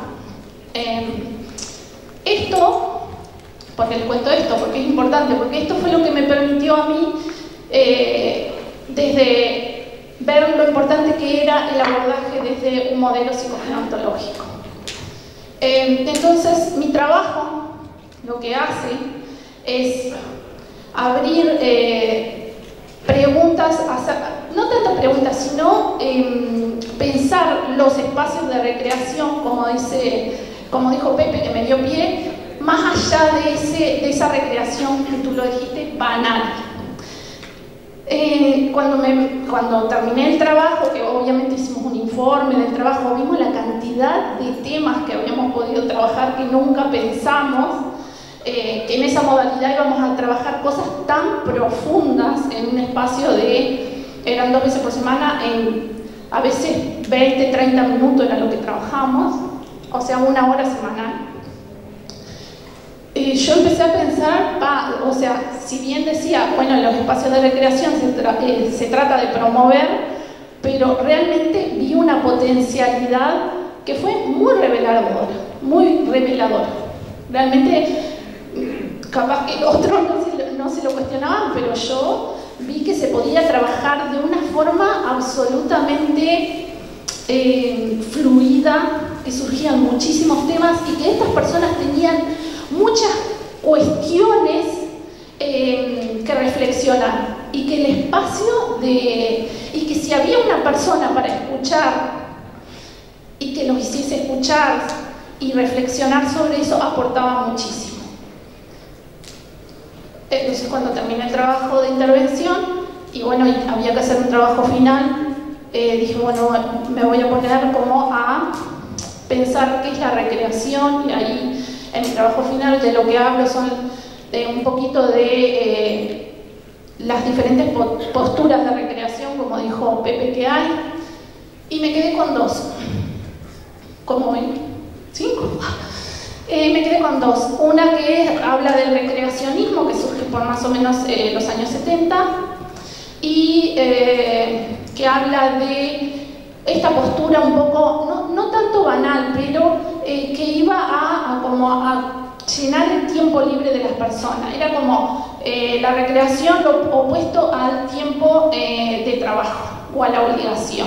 Esto, porque les cuento esto, porque es importante, porque esto fue lo que me permitió a mí, desde ver lo importante que era el abordaje desde un modelo psicogerontológico. Entonces, mi trabajo lo que hace es abrir preguntas, no tanto preguntas, sino pensar los espacios de recreación, como dijo Pepe, que me dio pie, más allá de esa recreación que tú lo dijiste, banal. cuando terminé el trabajo, que obviamente hicimos un informe del trabajo, vimos la cantidad de temas que habíamos podido trabajar que nunca pensamos, que en esa modalidad íbamos a trabajar cosas tan profundas en un espacio eran 2 veces por semana, a veces 20, 30 minutos era lo que trabajamos, o sea, 1 hora semanal. Yo empecé a pensar, o sea, si bien decía, bueno, los espacios de recreación se trata de promover, pero realmente vi una potencialidad que fue muy reveladora, muy reveladora. Realmente, capaz que otros no se lo cuestionaban, pero yo vi que se podía trabajar de una forma absolutamente fluida, que surgían muchísimos temas y que estas personas tenían muchas cuestiones que reflexionar, y que el espacio y que si había una persona para escuchar y que los hiciese escuchar y reflexionar sobre eso, aportaba muchísimo. Entonces, cuando terminé el trabajo de intervención y bueno, había que hacer un trabajo final, dije, bueno, me voy a poner como a pensar qué es la recreación, y ahí en mi trabajo final de lo que hablo son un poquito de las diferentes posturas de recreación, como dijo Pepe, que hay, y me quedé con 2. ¿Cómo ven? 5. Me quedé con 2. Una que habla del recreacionismo, que surge por más o menos los años 70, y que habla de esta postura un poco, no tanto banal, pero que iba a llenar el tiempo libre de las personas. Era como la recreación lo opuesto al tiempo de trabajo o a la obligación.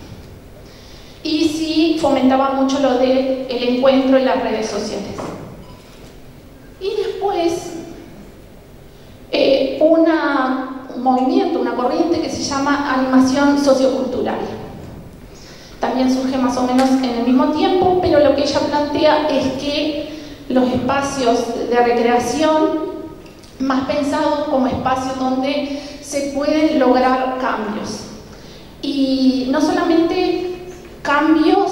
Y sí fomentaba mucho lo del encuentro en las redes sociales. Y después un movimiento, una corriente que se llama animación sociocultural. También surge más o menos en el mismo tiempo, pero lo que ella plantea es que los espacios de recreación, más pensados como espacios donde se pueden lograr cambios. Y no solamente cambios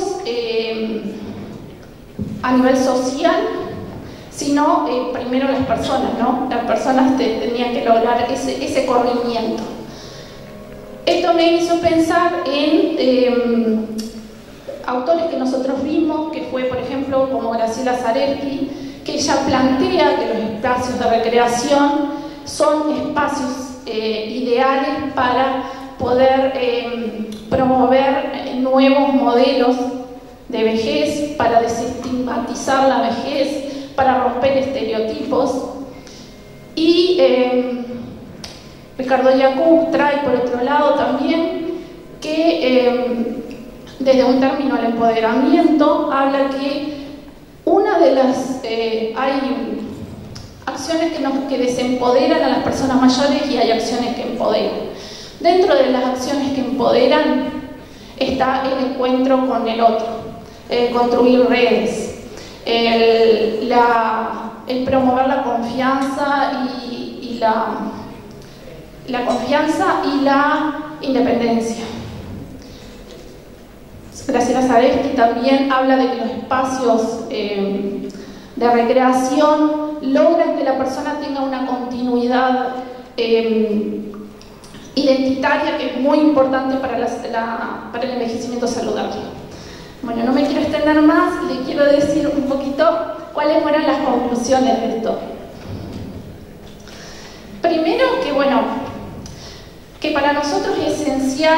a nivel social, sino primero las personas, ¿no? Las personas tenían que lograr ese corrimiento. Esto me hizo pensar en autores que nosotros vimos, que fue, por ejemplo, como Graciela Zareski, que ella plantea que los espacios de recreación son espacios ideales para poder promover nuevos modelos de vejez, para desestigmatizar la vejez, para romper estereotipos. Y Ricardo Yacoub trae por otro lado también que desde un término al empoderamiento habla que una de las hay acciones que desempoderan a las personas mayores y hay acciones que empoderan. Dentro de las acciones que empoderan está el encuentro con el otro, el construir redes, el promover la confianza y la confianza y la independencia. Graciela Zareski también habla de que los espacios de recreación logran que la persona tenga una continuidad identitaria, que es muy importante para el envejecimiento saludable. Bueno, no me quiero extender más, le quiero decir un poquito cuáles fueron las conclusiones de esto. Primero, que bueno, que para nosotros es esencial,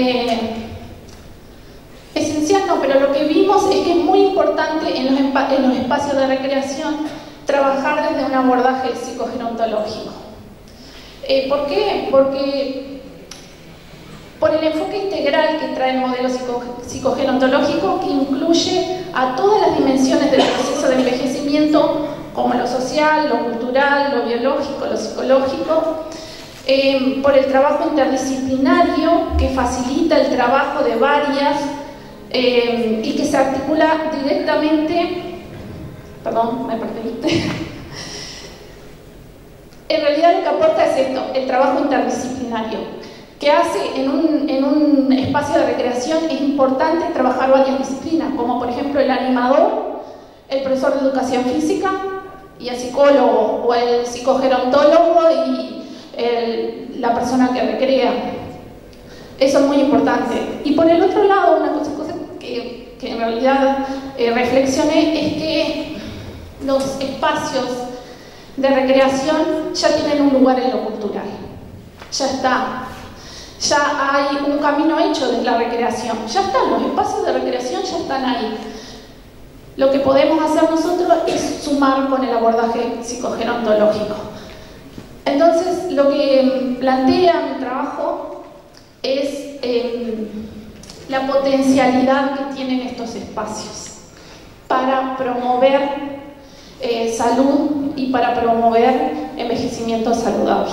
no, pero lo que vimos es que es muy importante en los espacios de recreación trabajar desde un abordaje psicogerontológico. ¿Por qué? Porque por el enfoque integral que trae el modelo psicogerontológico, que incluye a todas las dimensiones del proceso de envejecimiento, como lo social, lo cultural, lo biológico, lo psicológico, por el trabajo interdisciplinario que facilita el trabajo de varias y que se articula directamente, perdón, me perdí. En realidad lo que aporta es esto, el trabajo interdisciplinario, que hace en un espacio de recreación es importante trabajar varias disciplinas, como por ejemplo el animador, el profesor de educación física y el psicólogo, o el psicogerontólogo y la persona que recrea. Eso es muy importante. Y por el otro lado, una cosa que en realidad reflexioné es que los espacios de recreación ya tienen un lugar en lo cultural. Ya está. Ya hay un camino hecho de la recreación. Ya están, los espacios de recreación ya están ahí. Lo que podemos hacer nosotros es sumar con el abordaje psicogerontológico. Entonces, lo que plantea mi trabajo es la potencialidad que tienen estos espacios para promover salud y para promover envejecimiento saludable.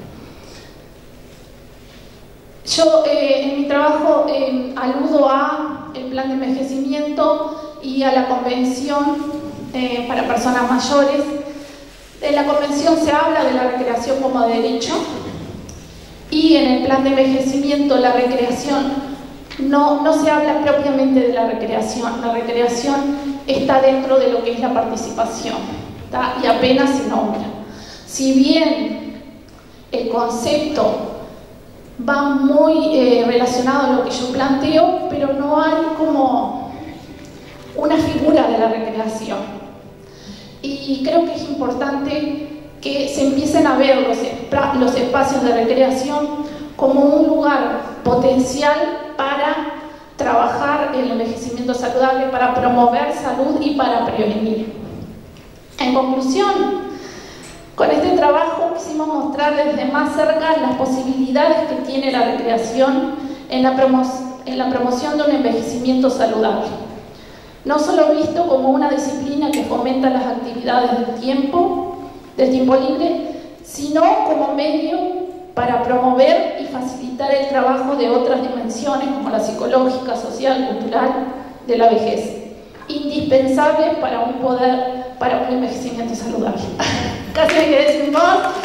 Yo en mi trabajo aludo a el plan de envejecimiento y a la convención para personas mayores. En la convención se habla de la recreación como derecho y en el plan de envejecimiento la recreación no se habla propiamente de la recreación. La recreación está dentro de lo que es la participación, ¿tá? Y apenas se nombra. Si bien el concepto va muy relacionado a lo que yo planteo, pero no hay como una figura de la recreación. Y creo que es importante que se empiecen a ver los espacios de recreación como un lugar potencial para trabajar el envejecimiento saludable, para promover salud y para prevenir. En conclusión, con este trabajo quisimos mostrar desde más cerca las posibilidades que tiene la recreación en la promoción de un envejecimiento saludable. No solo visto como una disciplina que fomenta las actividades del tiempo libre, sino como medio para promover y facilitar el trabajo de otras dimensiones como la psicológica, social, cultural de la vejez, indispensables para un envejecimiento saludable. Casi me quedé sin voz.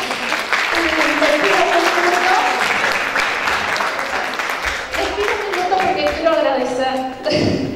Espero un minuto porque quiero agradecer.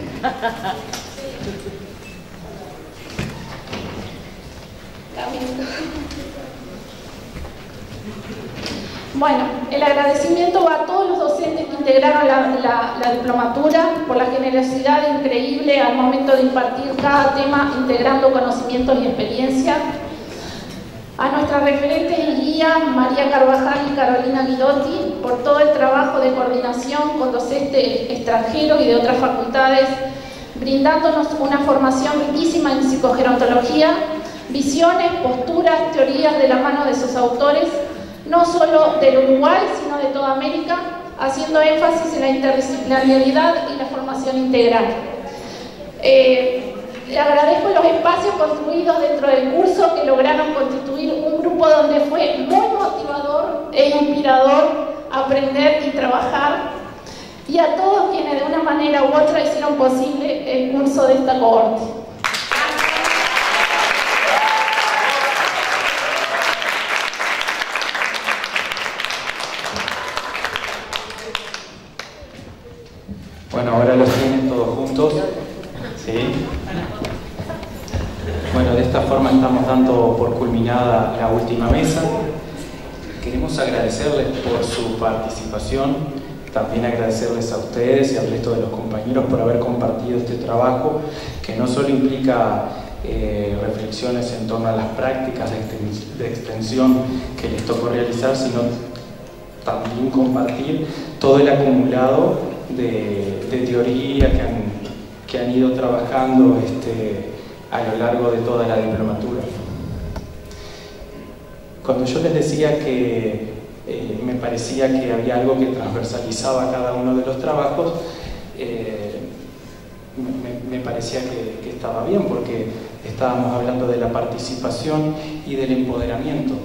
Bueno, el agradecimiento va a todos los docentes que integraron la diplomatura por la generosidad increíble al momento de impartir cada tema, integrando conocimientos y experiencia. A nuestras referentes y guías, María Carvajal y Carolina Guidotti, por todo el trabajo de coordinación con docentes extranjeros y de otras facultades, brindándonos una formación riquísima en psicogerontología, visiones, posturas, teorías de la mano de sus autores, no solo del Uruguay, sino de toda América, haciendo énfasis en la interdisciplinariedad y la formación integral. Le agradezco los espacios construidos dentro del curso que lograron constituir un grupo donde fue muy motivador e inspirador aprender y trabajar, y a todos quienes de una manera u otra hicieron posible el curso de esta cohorte. Bueno, ahora los tienen todos juntos. ¿Sí? Bueno, de esta forma estamos dando por culminada la última mesa. Queremos agradecerles por su participación, también agradecerles a ustedes y al resto de los compañeros por haber compartido este trabajo, que no solo implica reflexiones en torno a las prácticas de extensión que les tocó realizar, sino también compartir todo el acumulado de teoría que han ido trabajando a lo largo de toda la diplomatura. Cuando yo les decía que me parecía que había algo que transversalizaba cada uno de los trabajos, me parecía que estaba bien, porque estábamos hablando de la participación y del empoderamiento.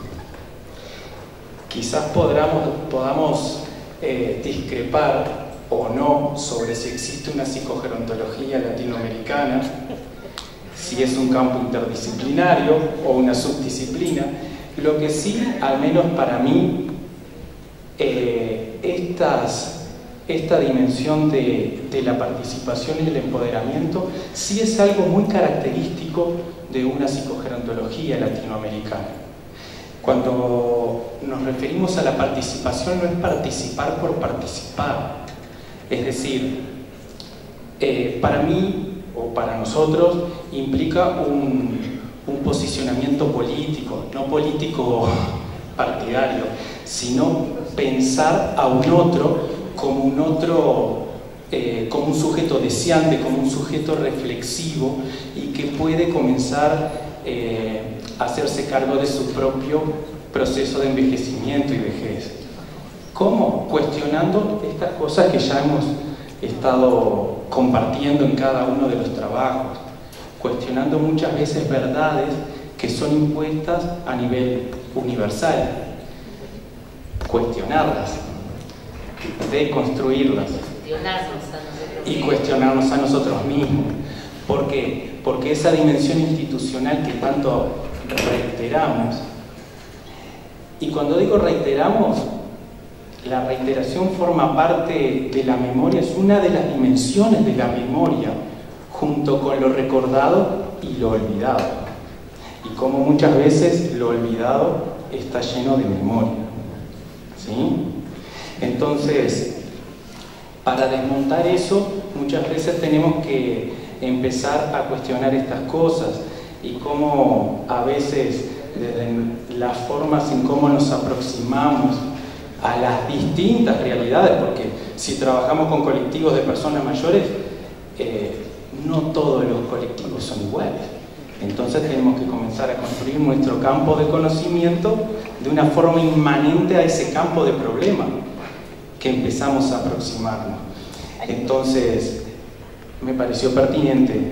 Quizás podamos discrepar o no sobre si existe una psicogerontología latinoamericana, si es un campo interdisciplinario o una subdisciplina. Lo que sí, al menos para mí, esta dimensión de la participación y el empoderamiento sí es algo muy característico de una psicogerontología latinoamericana. Cuando nos referimos a la participación, no es participar por participar. Es decir, para mí o para nosotros implica un posicionamiento político, no político partidario, sino pensar a un otro como un sujeto deseante, como un sujeto reflexivo y que puede comenzar a hacerse cargo de su propio proceso de envejecimiento y vejez. ¿Cómo? Cuestionando estas cosas que ya hemos estado compartiendo en cada uno de los trabajos, cuestionando muchas veces verdades que son impuestas a nivel universal, cuestionarlas, deconstruirlas y cuestionarnos a nosotros mismos. ¿Por qué? Porque esa dimensión institucional que tanto reiteramos, y cuando digo reiteramos, la reiteración forma parte de la memoria, es una de las dimensiones de la memoria, junto con lo recordado y lo olvidado. Y como muchas veces lo olvidado está lleno de memoria. ¿Sí? Entonces, para desmontar eso, muchas veces tenemos que empezar a cuestionar estas cosas y cómo a veces, desde las formas en cómo nos aproximamos a las distintas realidades, porque si trabajamos con colectivos de personas mayores, no todos los colectivos son iguales. Entonces tenemos que comenzar a construir nuestro campo de conocimiento de una forma inmanente a ese campo de problema que empezamos a aproximarnos. Entonces me pareció pertinente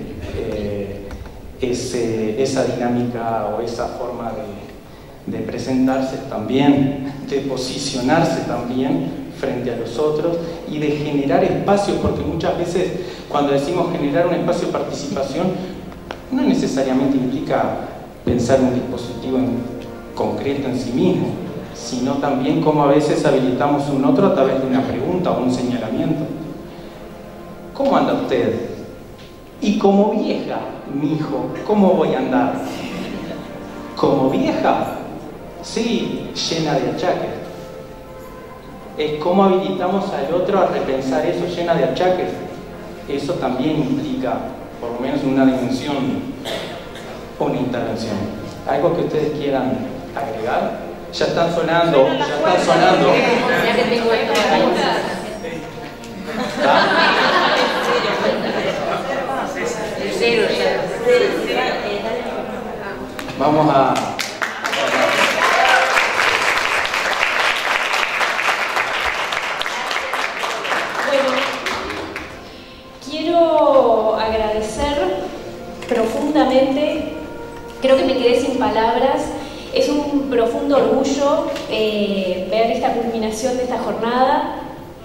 esa dinámica o esa forma de presentarse también, de posicionarse también frente a los otros y de generar espacios, porque muchas veces cuando decimos generar un espacio de participación no necesariamente implica pensar un dispositivo en concreto en sí mismo, sino también cómo a veces habilitamos un otro a través de una pregunta o un señalamiento. ¿Cómo anda usted? Y como vieja, mi hijo, ¿cómo voy a andar? Como vieja, sí, llena de achaques. Es cómo habilitamos al otro a repensar eso, llena de achaques. Eso también implica, por lo menos en una dimensión, una intervención. ¿Algo que ustedes quieran agregar? Ya están sonando, ya están sonando. Ya que tengo esto Vamos a... Bueno, quiero agradecer profundamente, creo que me quedé sin palabras, es un profundo orgullo ver esta culminación de esta jornada.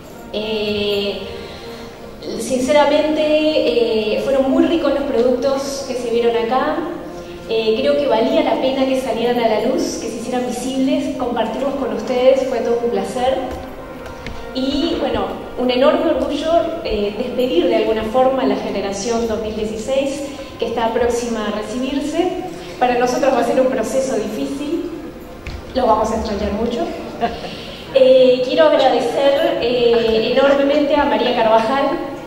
Sinceramente fueron muy ricos los productos que se vieron acá. Creo que valía la pena que salieran a la luz, que se hicieran visibles, compartirlos con ustedes, fue todo un placer. Y bueno, un enorme orgullo despedir de alguna forma a la generación 2016 que está próxima a recibirse. Para nosotros va a ser un proceso difícil, lo vamos a extrañar mucho. Quiero agradecer enormemente a María Carvajal.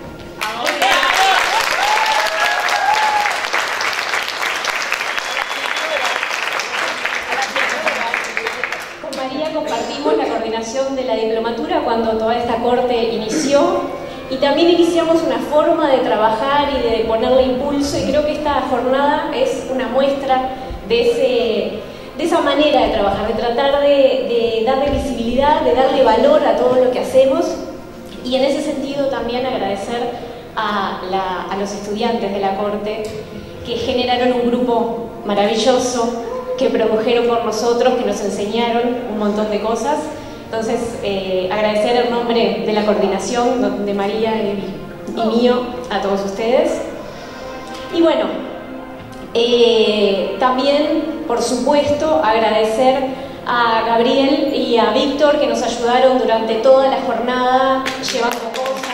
Con María compartimos la coordinación de la diplomatura cuando toda esta corte inició y también iniciamos una forma de trabajar y de ponerle impulso, y creo que esta jornada es una muestra de esa manera de trabajar, de tratar de darle visibilidad, de darle valor a todo lo que hacemos, y en ese sentido también agradecer a los estudiantes de la Corte que generaron un grupo maravilloso, que produjeron por nosotros, que nos enseñaron un montón de cosas. Entonces, agradecer en nombre de la coordinación, de María y mío, a todos ustedes. Y bueno, también, por supuesto, agradecer a Gabriel y a Víctor, que nos ayudaron durante toda la jornada llevando cosas.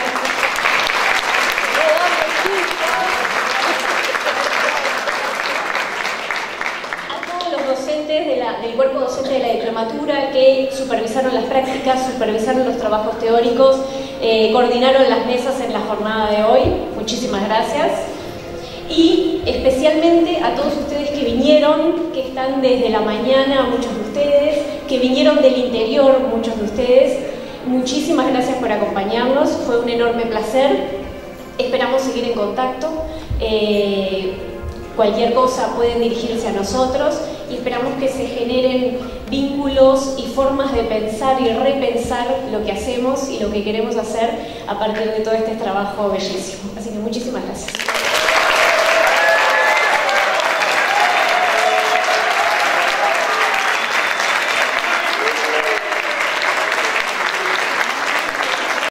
A todos los docentes del cuerpo docente de la diplomatura que supervisaron las prácticas, supervisaron los trabajos teóricos, coordinaron las mesas en la jornada de hoy. Muchísimas gracias. Y especialmente a todos ustedes que vinieron, que están desde la mañana, muchos de ustedes, que vinieron del interior, muchos de ustedes. Muchísimas gracias por acompañarnos, fue un enorme placer. Esperamos seguir en contacto. Cualquier cosa pueden dirigirse a nosotros y esperamos que se generen vínculos y formas de pensar y repensar lo que hacemos y lo que queremos hacer a partir de todo este trabajo bellísimo. Así que muchísimas gracias.